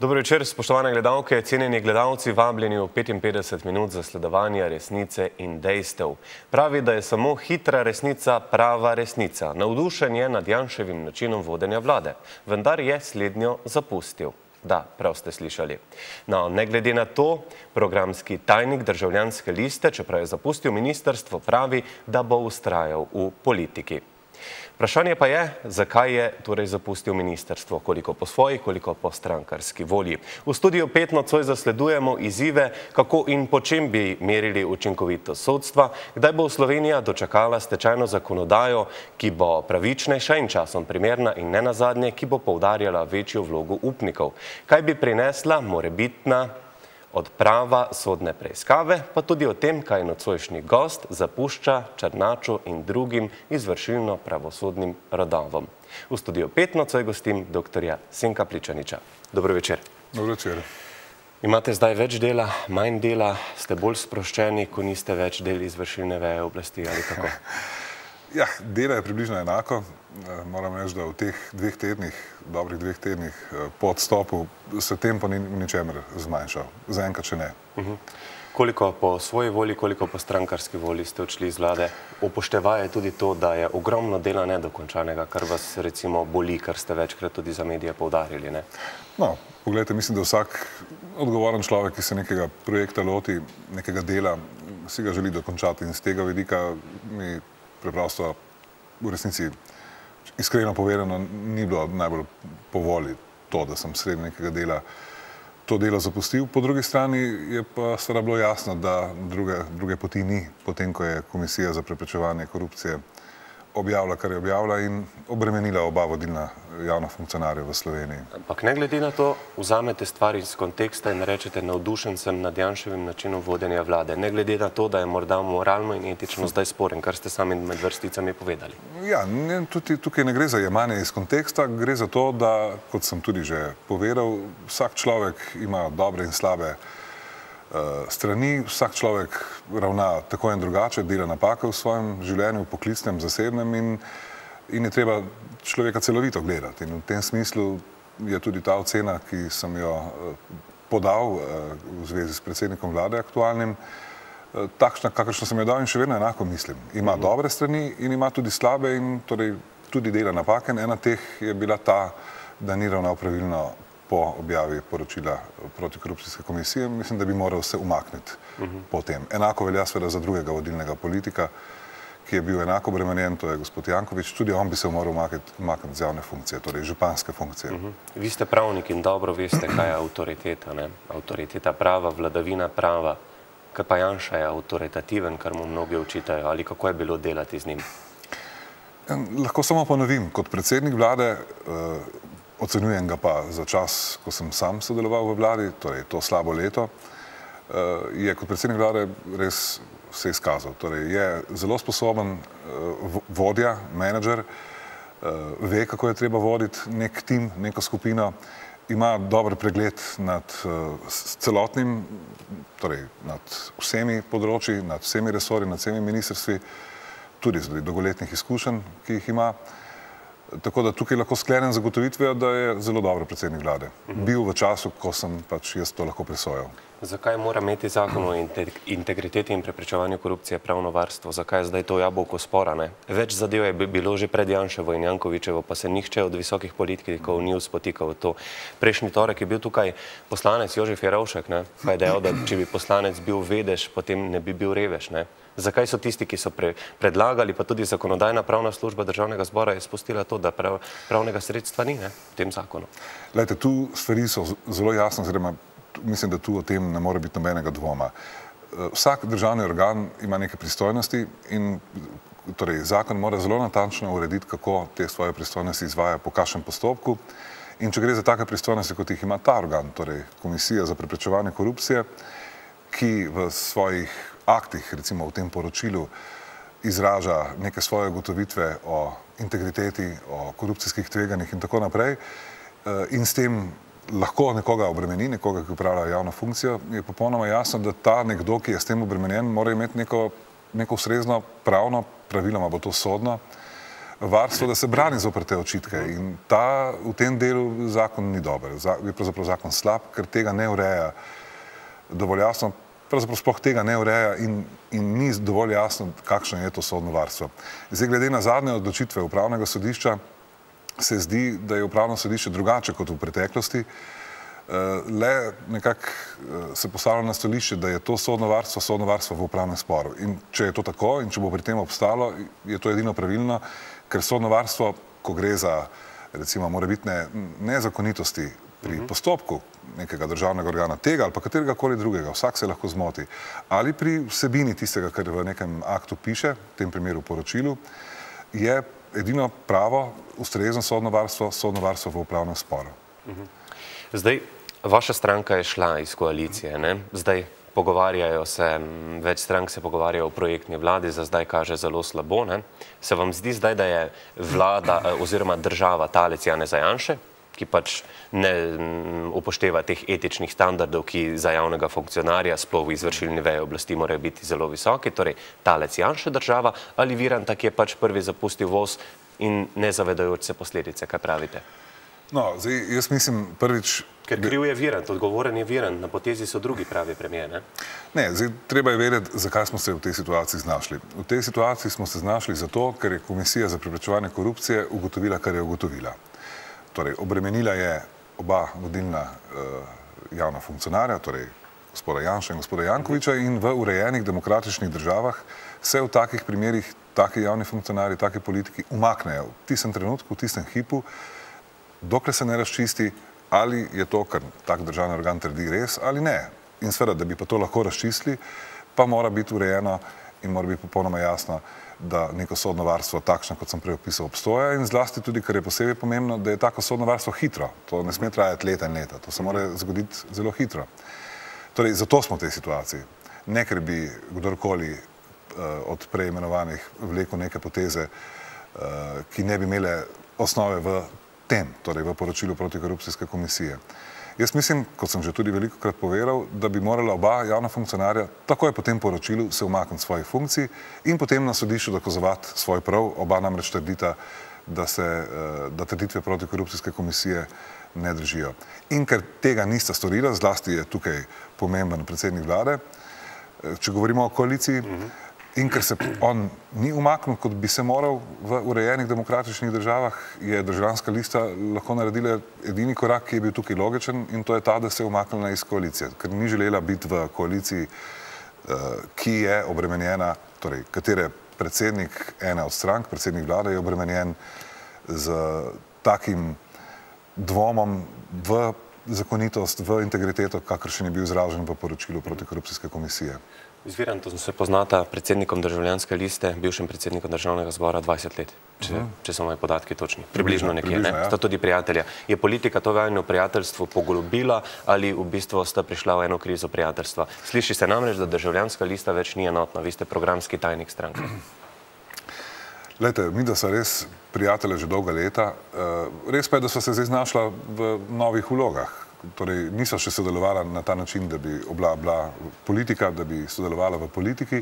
Dobro večer, spoštovane gledalke, cenjeni gledalci, vabljeni v 55 minut zasledovanja resnice in dejstev. Pravi, da je samo hitra resnica prava resnica. Navdušen je nad Janševim načinom vodenja vlade, vendar je slednjo zapustil. Da, prav ste slišali. No, ne glede na to, programski tajnik Državljanske liste, čeprav je zapustil ministrstvo, pravi, da bo vztrajal v politiki. Vprašanje pa je, zakaj je torej zapustil ministrstvo, koliko po svoji, koliko po strankarski volji. V studiu 5 nocoj zasledujemo izzive, kako in po čem bi merili učinkovitost sodstva, kdaj bo Slovenija dočakala stečajno zakonodajo, ki bo pravičnejša in časom primerna in nenazadnje, ki bo poudarjala večjo vlogo upnikov. Kaj bi prinesla morebitna odprava sodne preiskave, pa tudi o tem, kaj nocojšnji gost zapušča Černaču in drugim izvršilno-pravosodnim rodovom. V studiu 5 nocoj gostim dr. Senka Pličaniča. Dobro večer. Dobro večer. Imate zdaj več dela, manj dela, ste bolj sproščeni, ko niste več del izvršilne veje oblasti ali kako? Ja, dela je približno enako. Moram reči, da v teh dobrih dveh tednih po odstopu se tempo ni ničemer zmanjšal. Zaenkrat še ne. Koliko po svoji volji, koliko po strankarski volji ste odšli iz vlade? Upoštevaje tudi to, da je ogromno dela nedokončanega, kar vas recimo boli, kar ste večkrat tudi za medije poudarili, ne? No, poglejte, mislim, da vsak odgovoren človek, ki se nekega projekta loti, nekega dela, si ga želi dokončati in z tega vidika mi preprosto v resnici iskreno povedano ni bilo najbolj po volji to, da sem sredi nekega dela to delo zapustil. Po drugi strani je pa seveda bilo jasno, da druge poti ni, potem ko je Komisija za preprečevanje korupcije objavila, kar je objavila in obremenila oba vodilna javna funkcionarja v Sloveniji. Ampak ne glede na to, vzamete stvari iz konteksta in rečete, navdušen sem nad Janševim načinom vodenja vlade. Ne glede na to, da je morda moralno in etično zdaj sporen, kar ste sami med vrsticami povedali. Ja, tudi tukaj ne gre za jemanje iz konteksta, gre za to, da, kot sem tudi že povedal, vsak človek ima dobre in slabe strani, vsak človek ravna tako in drugače, dela napake v svojem življenju, poklicnem, zasebnem in je treba človeka celovito gledati. In v tem smislu je tudi ta ocena, ki sem jo podal v zvezi s predsednikom vlade aktualnim, takšna, kakršno sem jo dal in še vedno enako mislim. Ima dobre strani in ima tudi slabe in torej tudi dela napake. Ena teh je bila ta, da ni ravnal pravilno po objavi poročila protikorupcijske komisije. Mislim, da bi moral se umakniti po tem. Enako velja seveda za drugega vodilnega politika, ki je bil enako obremenjen, to je gospod Janković. Tudi on bi se moral umakniti z javne funkcije, torej županske funkcije. Vi ste pravnik in dobro veste, kaj je avtoriteta, ne? Avtoriteta prava, vladavina prava. Kaj pa Janša je avtoritativen, kar mu mnogi očitajo, ali kako je bilo delati z njim? Lahko samo ponovim, kot predsednik vlade, ocenjujem ga pa za čas, ko sem sam sodeloval v vladi, torej to slabo leto, je kot predsednik vlade res se izkazal. Torej je zelo sposoben vodja, menedžer, ve, kako je treba voditi nek tim, neko skupino, ima dober pregled nad celotnim, torej nad vsemi področji, nad vsemi resorji, nad vsemi ministrstvi, tudi zaradi dolgoletnih izkušenj, ki jih ima. Tako da tukaj lahko sklenem zagotovitvijo, da je zelo dobro predsednik vlade. Bil v času, ko sem pač jaz to lahko presojal. Zakaj mora imeti zakon o integriteti in preprečevanju korupcije pravno varstvo? Zakaj je zdaj to jabolko spora, ne? Več zadev je bilo že pred Janševo in Jankovićevo, pa se nihče od visokih politikov ni spotikal v to. Prejšnji torek je bil tukaj poslanec Jožef Jerovšek, ne? Pa je dejal, da če bi poslanec bil vedež, potem ne bi bil revež, ne? Zakaj so tisti, ki so predlagali, pa tudi zakonodajna pravna služba Državnega zbora je spustila to, da pravnega sredstva ni, ne, v tem zakonu? Glejte, tu stvari so zelo jasne, oziroma mislim, da tu o tem ne more biti nobenega dvoma. Vsak državni organ ima neke pristojnosti in torej zakon mora zelo natančno urediti, kako te svoje pristojnosti izvaja, po kakšnem postopku. In če gre za take pristojnosti, kot jih ima ta organ, torej Komisija za preprečevanje korupcije, ki v svojih aktih, recimo v tem poročilu, izraža neke svoje ugotovitve o integriteti, o korupcijskih tveganjih in tako naprej in s tem lahko nekoga obremeni, nekoga, ki upravlja javno funkcijo, je popolnoma jasno, da ta nekdo, ki je s tem obremenjen, mora imeti neko ustrezno pravno, praviloma bo to sodno, varstvo, da se brani zoper te očitke. In v tem delu zakon ni dober. Je pravzaprav zakon slab, ker tega ne ureja dovolj jasno, pravzaprav sploh tega ne ureja in ni dovolj jasno, kakšno je to sodno varstvo. Zdaj, glede na zadnje odločitve upravnega sodišča, se zdi, da je upravno sodišče drugače kot v preteklosti, le nekako se postavlja na stališče, da je to sodno varstvo v upravnem sporu. In če je to tako in če bo pri tem obstalo, je to edino pravilno, ker sodno varstvo, ko gre za recimo morebitne nezakonitosti pri postopku nekega državnega organa, tega ali pa katerega koli drugega, vsak se lahko zmoti, ali pri vsebini tistega, kar v nekem aktu piše, v tem primeru poročilu, je edino pravo, ustrezno sodno varstvo v upravnem sporu. Zdaj, vaša stranka je šla iz koalicije, ne? Zdaj pogovarjajo se, več strank se pogovarjajo o projektni vladi, za zdaj kaže zelo slabo, ne? Se vam zdi zdaj, da je vlada oziroma država talec Janeza Janše, ki pač ne upošteva teh etičnih standardov, ki za javnega funkcionarja, sploh v izvršilni veji oblasti, morajo biti zelo visoki, torej talec Janše država, ali Viranta, ki je pač prvi zapustil voz in ne zavedajoč se posledice, kaj pravite? No, zdaj, jaz mislim prvič... Ker kriv je Virant, odgovoren je Virant, na potezi so drugi pravi premijer, ne? Ne, zdaj, treba je vedeti, zakaj smo se v tej situaciji znašli. V tej situaciji smo se znašli zato, ker je Komisija za preprečevanje korupcije ugotovila, kar je ugotovila. Torej, obremenila je oba vodilna javna funkcionarja, torej gospoda Janša in gospoda Jankovića, in v urejenih demokratičnih državah se v takih primerih taki javni funkcionarji, taki politiki umaknejo v tistem trenutku, v tistem hipu, dokler se ne razčisti, ali je to, kar tak državni organ trdi, res ali ne. In seveda, da bi pa to lahko razčistili, pa mora biti urejeno in mora biti popolnoma jasno, da neko sodno varstvo takšno, kot sem prej opisal, obstoja in zlasti tudi, kar je posebej pomembno, da je tako sodno varstvo hitro. To ne sme trajati leta in leta, to se mora zgoditi zelo hitro. Torej, zato smo v tej situaciji. Ne, ker bi kdorkoli od preimenovanih vlekel neke poteze, ki ne bi imele osnove v tem, torej v poročilu protikorupcijske komisije. Jaz mislim, kot sem že tudi velikokrat povedal, da bi morala oba javna funkcionarja takoj po tem poročilu se umakniti svojih funkcij in potem na sodišču dokazovati svoj prav. Oba namreč trdita, da trditve protikorupcijske komisije ne držijo. In ker tega nista storila, zlasti je tukaj pomemben predsednik vlade, če govorimo o koaliciji, in ker se on ni umaknil, kot bi se moral v urejenih demokratičnih državah, je Državljanska lista lahko naredila edini korak, ki je bil tukaj logičen, in to je ta, da se je umaknila iz koalicije, ker ni želela biti v koaliciji, ki je obremenjena, torej katere predsednik ene od strank, predsednik vlade, je obremenjen z takim dvomom v zakonitost, v integriteto, kakršen je bil izražen v poročilu protikorupcijske komisije. Z Virantom se poznata predsednikom Državljanske liste, bivšim predsednikom Državnega zbora 20 let, če so moji podatki točni. Približno nekje, ne? Sta tudi prijatelja. Je politika to vajno prijateljstvo poglobila ali v bistvu sta prišla v eno krizo prijateljstva? Sliši se namreč, da Državljanska lista več ni enotna. Vi ste programski tajnik stranke. Glejte, mi da so res prijatelje že dolga leta. Res pa je, da so se zdaj znašla v novih vlogah. Torej, niso še sodelovala na ta način, da bi bila politika, da bi sodelovala v politiki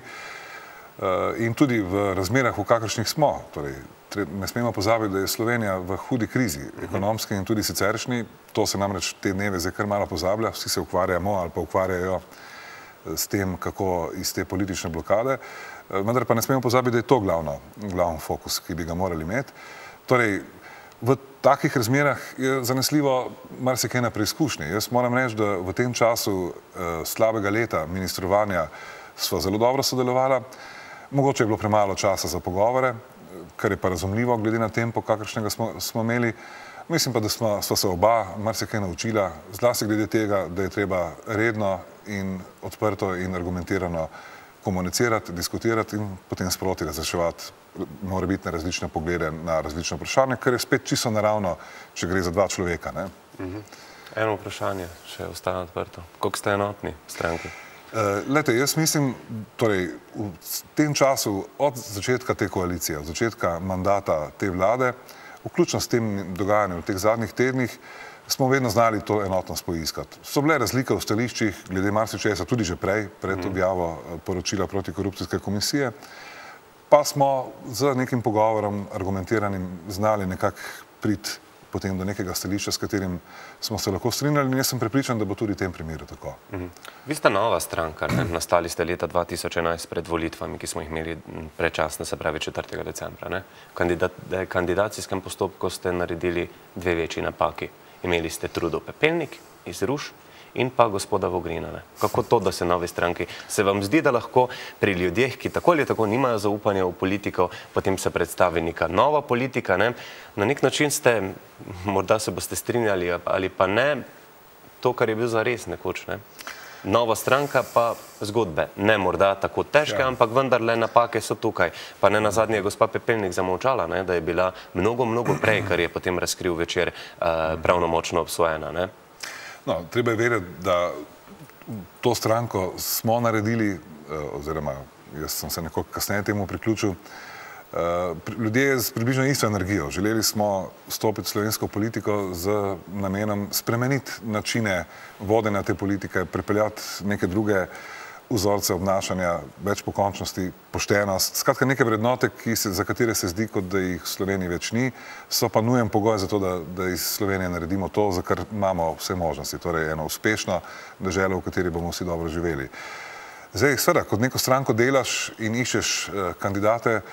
in tudi v razmerah, v kakršnih smo. Torej, ne smemo pozabiti, da je Slovenija v hudi krizi, ekonomski in tudi siceršnji. To se namreč te dneve zdaj kar malo pozablja, vsi se ukvarjamo ali pa ukvarjajo s tem, kako iz te politične blokade. Vendar pa ne smemo pozabiti, da je to glavni fokus, ki bi ga morali imeti. Torej, v takih razmerah je zanesljivo marsikaj na preizkušnji. Jaz moram reči, da v tem času slabega leta ministrovanja sva zelo dobro sodelovala. Mogoče je bilo premalo časa za pogovore, kar je pa razumljivo glede na tempo, kakršnega smo imeli. Mislim pa, da sva se oba marsikaj naučila, zlasti glede tega, da je treba redno in odprto in argumentirano komunicirati, diskutirati in potem sproti razreševati morebitne različne poglede na različne vprašanja, kar je spet čisto naravno, če gre za dva človeka. Eno vprašanje še ostane odprto. Koliko ste enotni v stranki? Glejte, jaz mislim, torej v tem času od začetka te koalicije, od začetka mandata te vlade, vključno s tem dogajanjem v teh zadnjih tednih, smo vedno znali to enotnost poiskati. So bile razlike v stališčih glede marsičesa tudi že pred objavo poročila protikorupcijske komisije, pa smo z nekim pogovorom argumentiranim znali nekako priti potem do nekega stališča, s katerim smo se lahko strinjali in jaz sem prepričan, da bo tudi v tem primeru tako. Vi ste nova stranka, nastali ste leta 2011 pred volitvami, ki smo jih imeli predčasno, se pravi 4. decembra. V kandidacijskem postopku ste naredili dve večji napaki. Imeli ste Trudo Pepelnik iz Ruš in pa gospoda Vogrina. Kako to, da se novi stranki? Se vam zdi, da lahko pri ljudeh, ki tako ali tako nimajo zaupanja v politiko, potem se predstavi neka nova politika? Na nek način ste, morda se boste strinjali ali pa ne, to, kar je bil zares nekoč. Nova stranka pa zgodbe. Ne morda tako težke, ampak vendarle napake so tukaj. Pa ne nazadnje je gospa Pepelnik zamolčala, da je bila mnogo prej, kar je potem razkril Večer, pravnomočno obsojena. No, treba je vedeti, da to stranko smo naredili, oziroma jaz sem se nekoliko kasneje temu priključil, ljudje z približno isto energijo. Želeli smo stopiti v slovensko politiko z namenom spremeniti načine vodenja te politike, pripeljati neke druge vzorce obnašanja, več pokončnosti, poštenost, skratka neke vrednote, za katere se zdi, kot da jih v Sloveniji več ni, so pa nujen pogoj za to, da iz Slovenije naredimo to, za kar imamo vse možnosti, torej eno uspešno deželo, v kateri bomo vsi dobro živeli. Zdaj, seveda, kot neko stranko delaš in iščeš kandidate,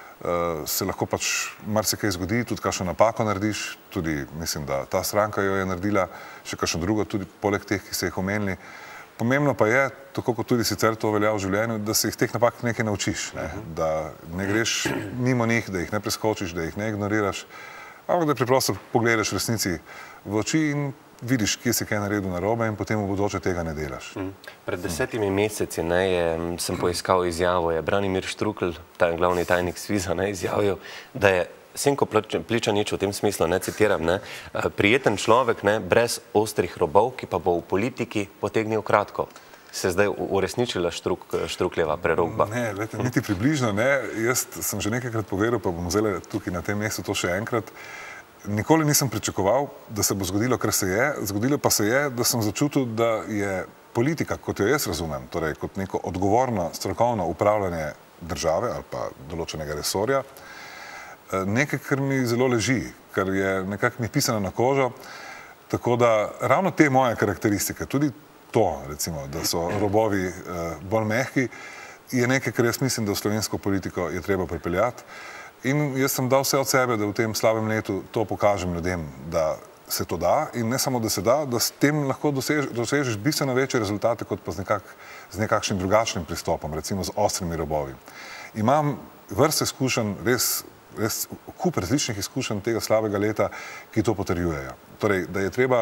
se lahko pač marsikaj zgodi, tudi kakšno napako narediš, tudi mislim, da ta stranka jo je naredila, še kakšno drugo, tudi poleg teh, ki ste jih omenili. Pomembno pa je, tako kot tudi sicer to velja v življenju, da se jih teh napak nekaj naučiš, da ne greš mimo njih, da jih ne preskočiš, da jih ne ignoriraš, ampak da preprosto pogledaš resnici v oči in vidiš, kje si kaj naredil narobe in potem v bodoče tega ne delaš. Pred 10 meseci sem poiskal izjavo, je Branimir Štrukelj, glavni tajnik SVIZ-a, izjavil, da je Senko Pličanič v tem smislu, citiram, prijeten človek brez ostrih robov, ki pa bo v politiki potegnil kratko. Se zdaj uresničila Štrukljeva prerokba? Ne, niti približno ne. Jaz sem že nekajkrat povedal, pa bom zdaj tukaj na tem mestu to še enkrat. Nikoli nisem pričakoval, da se bo zgodilo, kar se je. Zgodilo pa se je, da sem začutil, da je politika, kot jo jaz razumem, torej kot neko odgovorno, strokovno upravljanje države ali pa določenega resorja, nekaj, kar mi zelo leži, kar je nekako mi pisano na kožo, tako da ravno te moje karakteristike, tudi to, recimo, da so robovi bolj mehki, je nekaj, kar jaz mislim, da v slovensko politiko je treba pripeljati. In jaz sem dal vse od sebe, da v tem slabem letu to pokažem ljudem, da se to da in ne samo, da se da s tem lahko dosežeš bistveno večje rezultate, kot pa z nekakšnim drugačnim pristopom, recimo z ostrimi robovi. Imam vrste izkušenj, res kup različnih izkušenj tega slabega leta, ki to potrjujejo. Torej, da je treba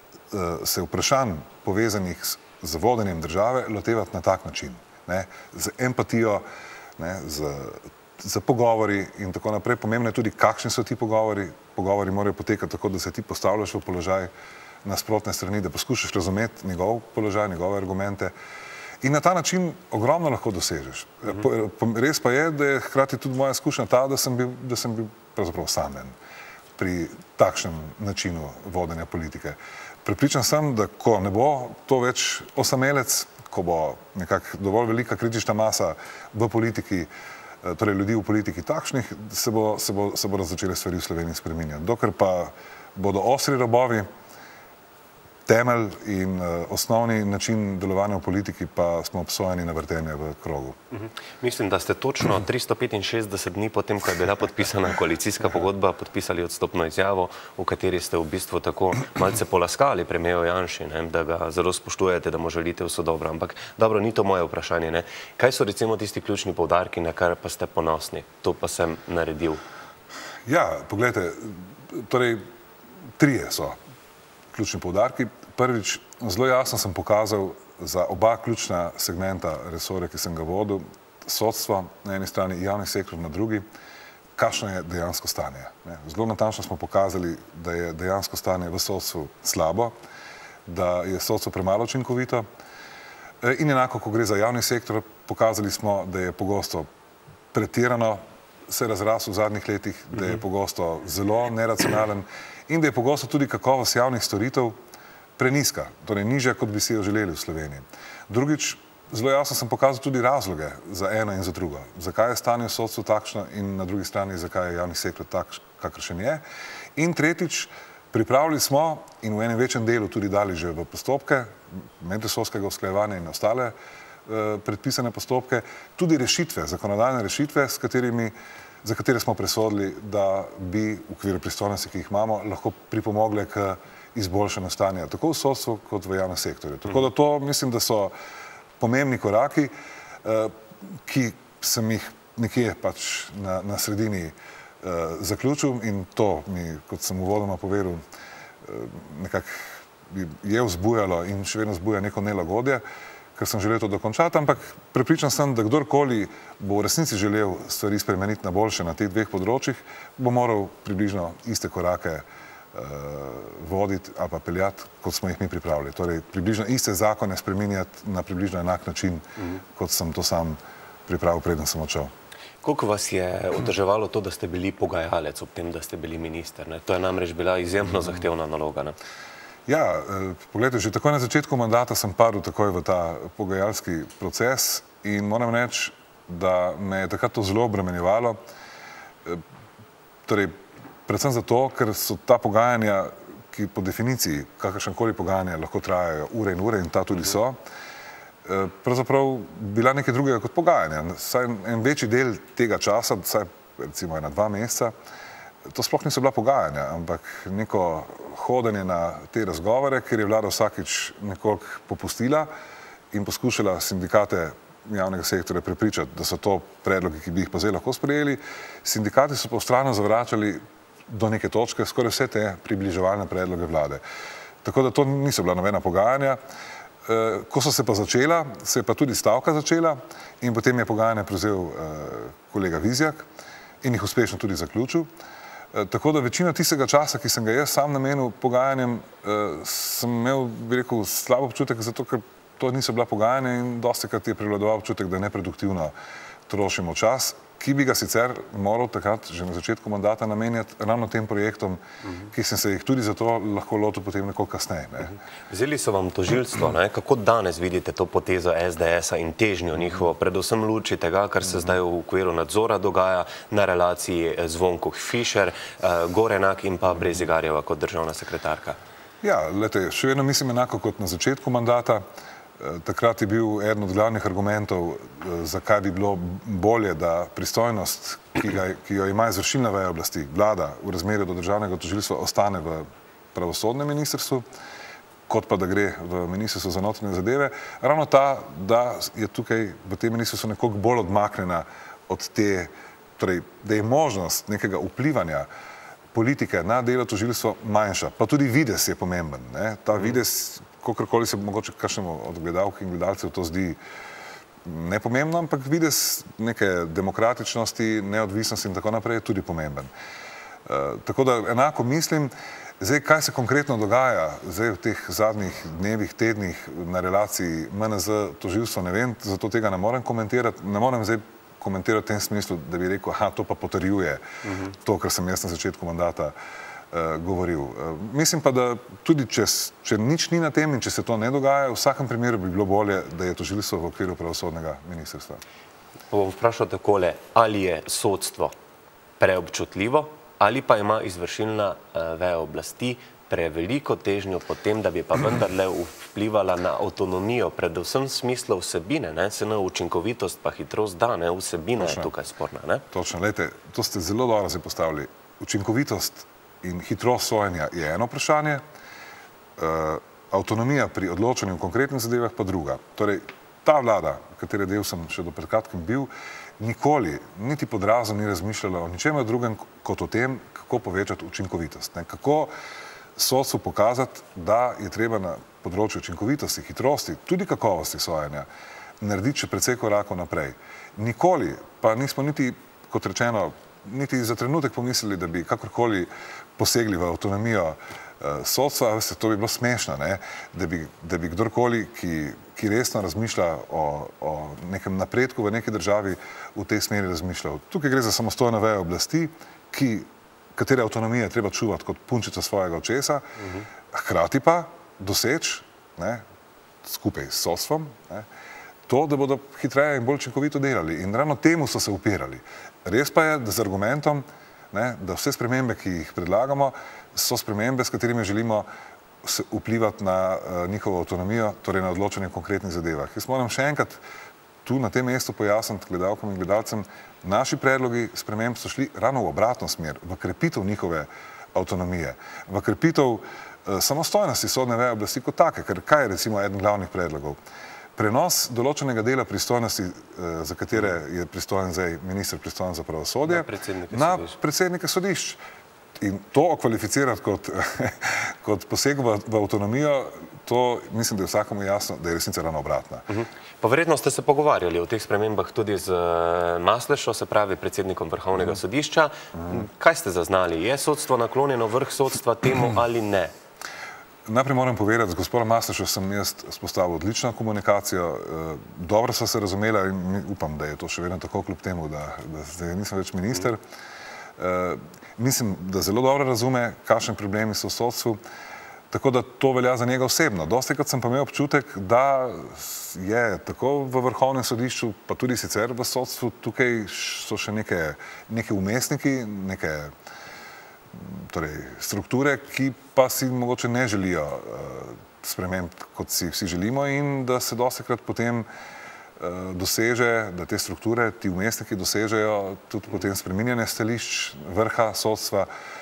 se vprašanj povezanih z vodenjem države lotevati na tak način, z empatijo, z pogovori in tako naprej. Pomembno je tudi, kakšni so ti pogovori. Pogovori morajo potekati tako, da se ti postavljaš v položaj nasprotne strani, da poskušaš razumeti njegov položaj, njegove argumente. In na ta način ogromno lahko dosežeš. Res pa je, da je hkrati tudi moja izkušnja ta, da sem bil pravzaprav osamljen pri takšnem načinu vodenja politike. Prepričan sem, da ko ne bo to več osamelec, ko bo nekako dovolj velika kritična masa v politiki, torej ljudi v politiki takšnih, se bodo začele stvari v Sloveniji spreminjati. Dokler pa bodo ostri robovi temelj in osnovni način delovanja v politiki, pa smo obsojeni na vrtenje v krogu. Mislim, da ste točno 365 dni potem, ko je bila podpisana koalicijska pogodba, podpisali odstopno izjavo, v kateri ste v bistvu tako malce polaskali premijeru Janši, da ga zelo spoštujete, da mu želite vse dobro. Ampak dobro, ni to moje vprašanje. Kaj so recimo tisti ključni poudarki, na kar pa ste ponosni? To pa sem naredil. Ja, pogledajte, torej, trije so ključni poudarki. Prvič, zelo jasno sem pokazal za oba ključna segmenta resorja, ki sem ga vodil, sodstvo na eni strani, javni sektor na drugi, kakšno je dejansko stanje. Zelo natančno smo pokazali, da je dejansko stanje v sodstvu slabo, da je sodstvo premalo učinkovito in enako, ko gre za javni sektor, pokazali smo, da je pogosto pretirano se razrasel v zadnjih letih, da je pogosto zelo neracionalen in da je pogosto tudi kakovost javnih storitev preniska, torej nižja, kot bi si jo želeli v Sloveniji. Drugič, zelo jasno sem pokazal tudi razloge za eno in za drugo. Zakaj je stanje v sodstvu takšno in na drugi strani, zakaj je javni sektor tak, kakršen je. In tretjič, pripravili smo in v enem večjem delu tudi dali že v postopke medresorskega usklajevanja in ostale predpisane postopke, tudi rešitve, zakonodajne rešitve, za katere smo presodili, da bi v okviru pristojnosti, ki jih imamo, lahko pripomogle k izboljšanju stanja, tako v sodstvu kot v javnem sektorju. Tako da to mislim, da so pomembni koraki, ki sem jih nekje pač na sredini zaključil in to mi, kot sem uvodoma povedal, nekako je vzbujalo in še vedno vzbuja neko nelagodje, ker sem želel to dokončati, ampak prepričan sem, da kdorkoli bo v resnici želel stvari spremeniti na boljše na teh dveh področjih, bo moral približno iste korake voditi ali pa peljati, kot smo jih mi pripravili. Torej, približno iste zakone spreminjati na približno enak način, kot sem to sam pripravil, preden sem odšel. Koliko vas je oteževalo to, da ste bili pogajalec ob tem, da ste bili minister? To je namreč bila izjemno zahtevna naloga. Ja, pogledajte, že takoj na začetku mandata sem padel takoj v ta pogajalski proces in moram reči, da me je takrat to zelo obremenjevalo. Torej, predvsem zato, ker so ta pogajanja, ki po definiciji, kakršenkoli pogajanja, lahko trajajo ure in ta tudi so, pravzaprav bila nekaj drugega kot pogajanja. Saj en večji del tega časa, saj recimo 1-2 meseca, to sploh niso bila pogajanja, ampak neko hodenje na te razgovore, ker je vlada vsakič nekoliko popustila in poskušala sindikate javnega sektorja prepričati, da so to predlogi, ki bi jih pa zdaj lahko sprejeli. Sindikati so pa vztrajno zavračali do neke točke skoraj vse te približevalne predloge vlade. Tako da to niso bila nobena pogajanja. Ko so se pa začela, se je pa tudi stavka začela in potem je pogajanje prevzel kolega Vizjak in jih uspešno tudi zaključil. Tako da večina tistega časa, ki sem ga jaz sam namenil pogajanjem, sem imel, bi rekel, slab občutek, zato ker to niso bila pogajanja in dostikrat je prevladoval občutek, da neproduktivno trošimo čas, ki bi ga sicer moral takrat, že na začetku mandata, namenjati ravno tem projektom, ki sem se jih tudi zato lahko lotil potem nekoliko kasneje. Vzeli so vam tožilstvo, kako danes vidite to potezo SDS-a in težnjo njihovo, predvsem v luči tega, kar se zdaj v okviru nadzora dogaja na relaciji Zvonko Fišer, Gorenak in pa Brezigarjeva kot državna sekretarka? Ja, glejte, še vedno mislim enako kot na začetku mandata. Takrat je bil eden od glavnih argumentov, zakaj bi bilo bolje, da pristojnost, ki jo ima izvršilna veja oblasti, vlada v razmerju do državnega tožilstva, ostane v pravosodnem ministrstvu, kot pa da gre v ministrstvo za notranje zadeve. Ravno ta, da je tukaj v tem ministrstvu nekoliko bolj odmaknjena od te, torej, da je možnost nekega vplivanja politike na delo tožilstva manjša. Pa tudi videz je pomemben. Ta videz, kakorkoli se mogoče kakšnemu od gledalk in gledalcev to zdi nepomembno, ampak videz neke demokratičnosti, neodvisnosti in tako naprej je tudi pomemben. Tako da enako mislim, zdaj, kaj se konkretno dogaja zdaj v teh zadnjih dnevih, tednih na relaciji MNZ tožilstvo, ne vem, zato tega ne morem komentirati, ne morem zdaj komentirati v tem smislu, da bi rekel, aha, to pa potrjuje to, kar sem jaz na začetku mandata govoril. Mislim pa, da tudi če nič ni na tem in če se to ne dogaja, v vsakem primeru bi bilo bolje, da je tožilstvo v okviru pravosodnega ministrstva. Bom vprašal takole, ali je sodstvo preobčutljivo ali pa ima izvršilna veja oblasti preveliko težnjo po tem, da bi pa vendarle vplivala na avtonomijo, predvsem v smislu vsebine, se na učinkovitost pa hitrost da, vsebina je tukaj sporna. Točno, lejte, to ste zelo dobro se postavili. Učinkovitost in hitrost sojenja je eno vprašanje, avtonomija pri odločanju v konkretnih zadevah pa druga. Torej, ta vlada, katere del sem še do pred kratkim bil, nikoli, niti pod razum ni razmišljala o ničemer drugem kot o tem, kako povečati učinkovitost. Kako sodstvu pokazati, da je treba na področju učinkovitosti, hitrosti, tudi kakovosti sojenja, narediti še precej korakov naprej. Nikoli pa nismo niti, kot rečeno, niti za trenutek pomislili, da bi kakorkoli posegli v avtonomijo sodstva, to bi bilo smešno, da bi kdorkoli, ki resno razmišlja o nekem napredku v neki državi, v tej smeri razmišljal. Tukaj gre za samostojno vejo oblasti, katere avtonomije treba čuvati kot punčica svojega očesa, hkrati pa doseči, skupaj s sodstvom, to, da bodo hitreje in bolj učinkovito delali. In ravno temu so se upirali. Res pa je, da z argumentom, da vse spremembe, ki jih predlagamo, so spremembe, s katerimi želimo vplivati na njihovo avtonomijo, torej na odločanje v konkretnih zadevah. Jaz moram še enkrat tu na tem mestu pojasniti gledalkam in gledalcem, naši predlogi sprememb so šli ravno v obratno smer, v krepitev njihove avtonomije, v krepitev samostojnosti sodne veje oblasti kot take, ker kaj je recimo eden glavnih predlogov? Prenos določenega dela pristojnosti, za katere je pristojen zdaj minister pristojen za pravosodje, na predsednike sodišč. In to okvalificirati kot poseg v avtonomijo, to mislim, da je vsakomu jasno, da je resnica ravno obratna. Pa verjetno ste se pogovarjali o teh spremembah tudi z Maslešo, se pravi predsednikom Vrhovnega sodišča. Kaj ste zaznali? Je sodstvo naklonjeno, vrh sodstva temu ali ne? Najprej moram povedati, z gospodom Maslešo sem jaz spostavil odlično komunikacijo, dobro sva se razumela in upam, da je to še vedno tako kljub temu, da zdaj nisem več minister. Mislim, da zelo dobro razume, kakšni problemi so v sodstvu, tako da to velja za njega osebno. Dostikrat sem pa imel občutek, da je tako v Vrhovnem sodišču, pa tudi sicer v sodstvu, tukaj so še neke umestniki, neke strukture, ki pa si mogoče ne želijo sprememb, kot si vsi želimo, in da se dostikrat potem doseže, da te strukture, ti umestniki dosežejo tudi potem spreminjanje stališč vrha sodstva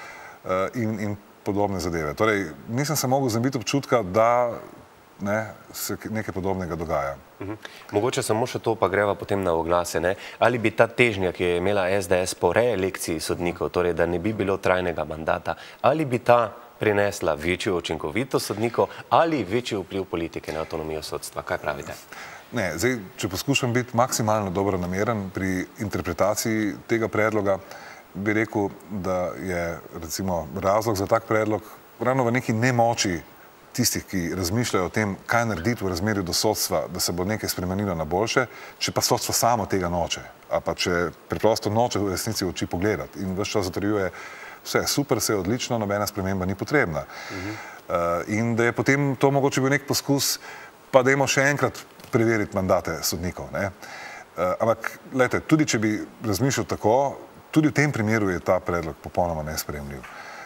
in podobne zadeve. Torej, nisem se mogel znebiti občutka, da se nekaj podobnega dogaja. Mogoče samo še to, pa greva potem na oglase. Ali bi ta težnja, ki je imela SDS po reelekciji sodnikov, torej da ne bi bilo trajnega mandata, ali bi ta prinesla večjo učinkovitost sodnikov ali večji vpliv politike na avtonomijo sodstva? Kaj pravite? Ne, zdaj, če poskušam biti maksimalno dobronameren pri interpretaciji tega predloga, bi rekel, da je recimo razlog za tak predlog ravno v neki nemoči tistih, ki razmišljajo o tem, kaj narediti v razmerju do sodstva, da se bo nekaj spremenilo na boljše, če pa sodstvo samo tega noče, ali pa če preprosto noče v resnici v oči pogledati in ves čas zatrjuje, vse je super, vse je odlično, nobena sprememba ni potrebna. In da je potem to mogoče bil nek poskus, pa dajmo še enkrat preveriti mandate sodnikov. Ampak, gledajte, tudi če bi razmišljal tako, tudi v tem primeru je ta predlog popolnoma nesprejemljiv.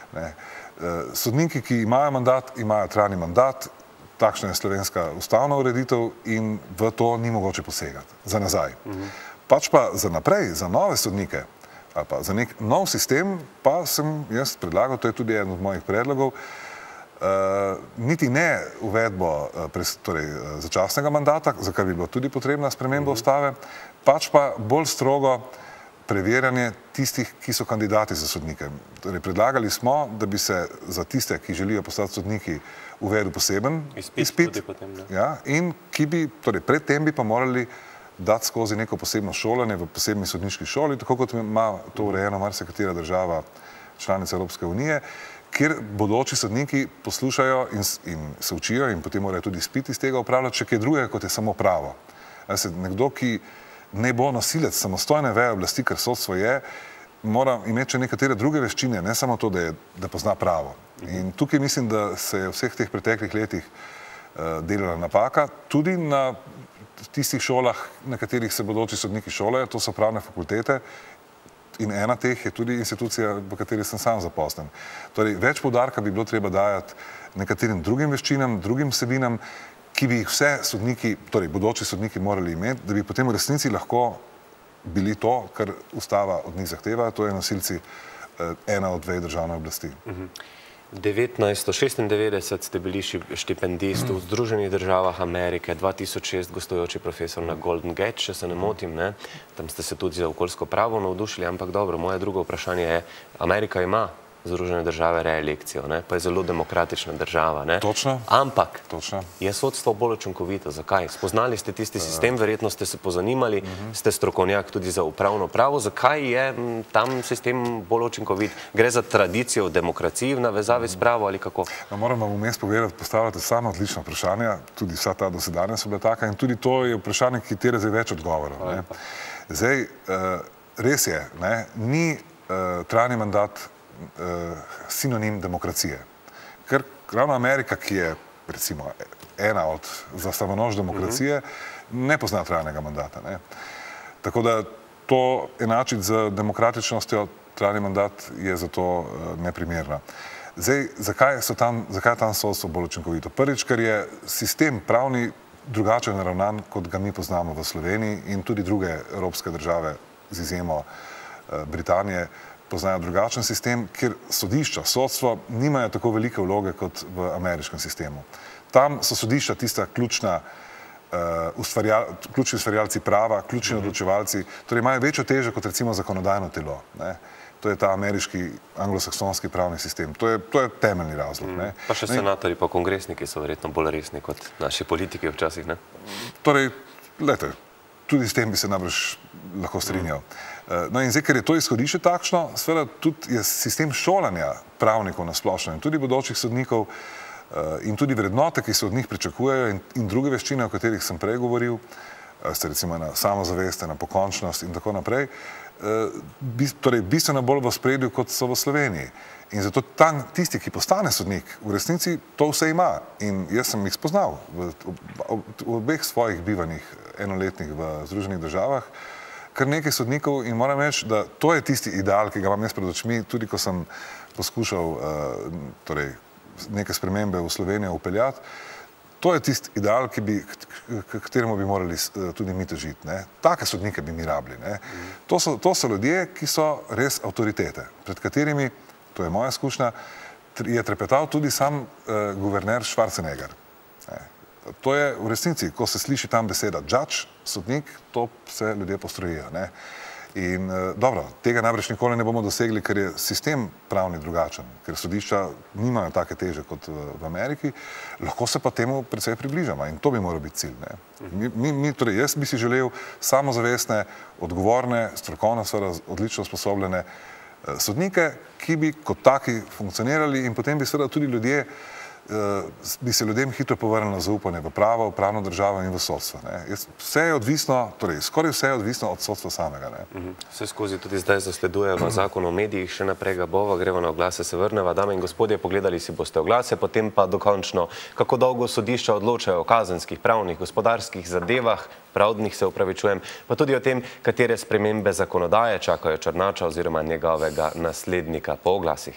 Sodniki, ki imajo mandat, imajo trajni mandat, takšna je slovenska ustavna ureditev in v to ni mogoče posegati, za nazaj. Pač pa za naprej, za nove sodnike, ali pa za nek nov sistem, pa sem jaz predlagal, to je tudi eden od mojih predlogov, niti ne uvedbo začasnega mandata, za kar bi bila tudi potrebna sprememba ustave, pač pa bolj strogo preverjanje tistih, ki so kandidati za sodnike. Torej, predlagali smo, da bi se za tiste, ki želijo postati sodniki, uvedel poseben izpit, in ki bi, torej predtem bi pa morali dati skozi neko posebno šolanje v posebni sodniški šoli, tako kot ima to urejeno marsikatera država članica Evropske unije, kjer bodoči sodniki poslušajo in se učijo in potem morajo tudi izpit iz tega opravljati, še kaj drugega, kot je samo pravo. Nekdo, ki ne bo nosilec samostojne veje oblasti, ker sodstvo je, mora imeti še nekatere druge veščine, ne samo to, da pozna pravo. In tukaj mislim, da se je v vseh teh preteklih letih delala napaka, tudi na tistih šolah, na katerih se bodoči sodniki šolajo, to so pravne fakultete, in ena teh je tudi institucija, v kateri sem sam zaposlen. Torej, več poudarka bi bilo treba dajati nekaterim drugim veščinam, drugim vsebinam, ki bi jih vse sodniki, torej bodoči sodniki morali imeti, da bi potem v resnici lahko bili to, kar ustava od njih zahteva, to je nosilci ena od dveh državne oblasti. 1996 ste bili štipendist v Združenih državah Amerike, 2006 gostujoči profesor na Golden Gate, če se ne motim, tam ste se tudi za okoljsko pravo navdušili, ampak dobro, moje drugo vprašanje je, Amerika ima Združene države reelekcijo, pa je zelo demokratična država. Točno. Ampak je sodstvo bolj učinkovito. Zakaj? Spoznali ste tisti sistem, verjetno ste se pozanimali, ste strokovnjak tudi za upravno pravo. Zakaj je tam sistem bolj učinkovit? Gre za tradicijo v demokraciji v navezavi s pravo ali kako? Moram vam vmes povedati, postavljate samo odlična vprašanja, tudi vsa ta dosedanja so bila taka in tudi to je vprašanje, ki terja zdaj več odgovorov. Zdaj, res je, ni trajni mandat sinonim demokracije. Ker ravno Amerika, ki je recimo ena od zastavonož demokracije, ne pozna trajnega mandata. Ne. Tako da to enačiti z demokratičnostjo, trajni mandat je zato neprimerno. Zdaj, zakaj je tam sodstvo bolj učinkovito? Prvič, ker je sistem pravni drugače naravnan, kot ga mi poznamo v Sloveniji in tudi druge evropske države z izjemo Britanije poznajo drugačen sistem, kjer sodišča, sodstvo nimajo tako velike vloge kot v ameriškem sistemu. Tam so sodišča tista ključni ustvarjalci prava, ključni odločevalci, torej imajo večjo težo kot recimo zakonodajno telo. Ne. To je ta ameriški, anglosaksonski pravni sistem. To je temeljni razlog. Ne. Pa še senatorji pa kongresniki so verjetno bolj resni kot naši politiki včasih, ne? Torej, glejte, tudi s tem bi se najbrž lahko strinjal. No in zdaj, ker je to izhodišče takšno, seveda tudi je sistem šolanja pravnikov na splošno in tudi bodočih sodnikov in tudi vrednote, ki se od njih pričakujejo in druge veščine, o katerih sem prej govoril, recimo na samozavest, na pokončnost in tako naprej, torej bistveno bolj v ospredju, kot so v Sloveniji. In zato tisti, ki postane sodnik, v resnici to vse ima. In jaz sem jih spoznal v obeh svojih bivanjih enoletnih v Združenih državah, kar nekaj sodnikov in moram reči, da to je tisti ideal, ki ga imam jaz pred očmi, tudi ko sem poskušal torej neke spremembe v Slovenijo upeljati. To je tisti ideal, kateremu bi morali tudi mi težiti. Take sodnike bi mi rabili. To so ljudje, ki so res avtoritete, pred katerimi, to je moja izkušnja, je trepetal tudi sam guverner Schwarzenegger. To je v resnici, ko se sliši tam beseda judge, sodnik, to se ljudje postrojijo. In dobro, tega najbrž nikoli ne bomo dosegli, ker je sistem pravni drugačen, ker sodišča nimajo take teže kot v Ameriki, lahko se pa temu precej približamo in to bi moral biti cilj. Torej jaz bi si želel samozavestne, odgovorne, strokovno odlično usposobljene sodnike, ki bi kot taki funkcionirali in potem bi seveda tudi ljudje bi se ljudem hitro povrnilo zaupanje v pravo, v pravno državo in v sodstvo. Vse je odvisno, torej skoraj vse je odvisno od sodstva samega. Vse skozi tudi zdaj zasledujemo zakon o medijih, še naprej ga bova, greva na oglase, se vrneva. Dame in gospodje, pogledali si boste oglase, potem pa dokončno, kako dolgo sodišča odločajo o kazenskih, pravnih, gospodarskih zadevah, pravdnih se opravičujem, pa tudi o tem, katere spremembe zakonodaje čakajo Černača oziroma njegovega naslednika po oglasih.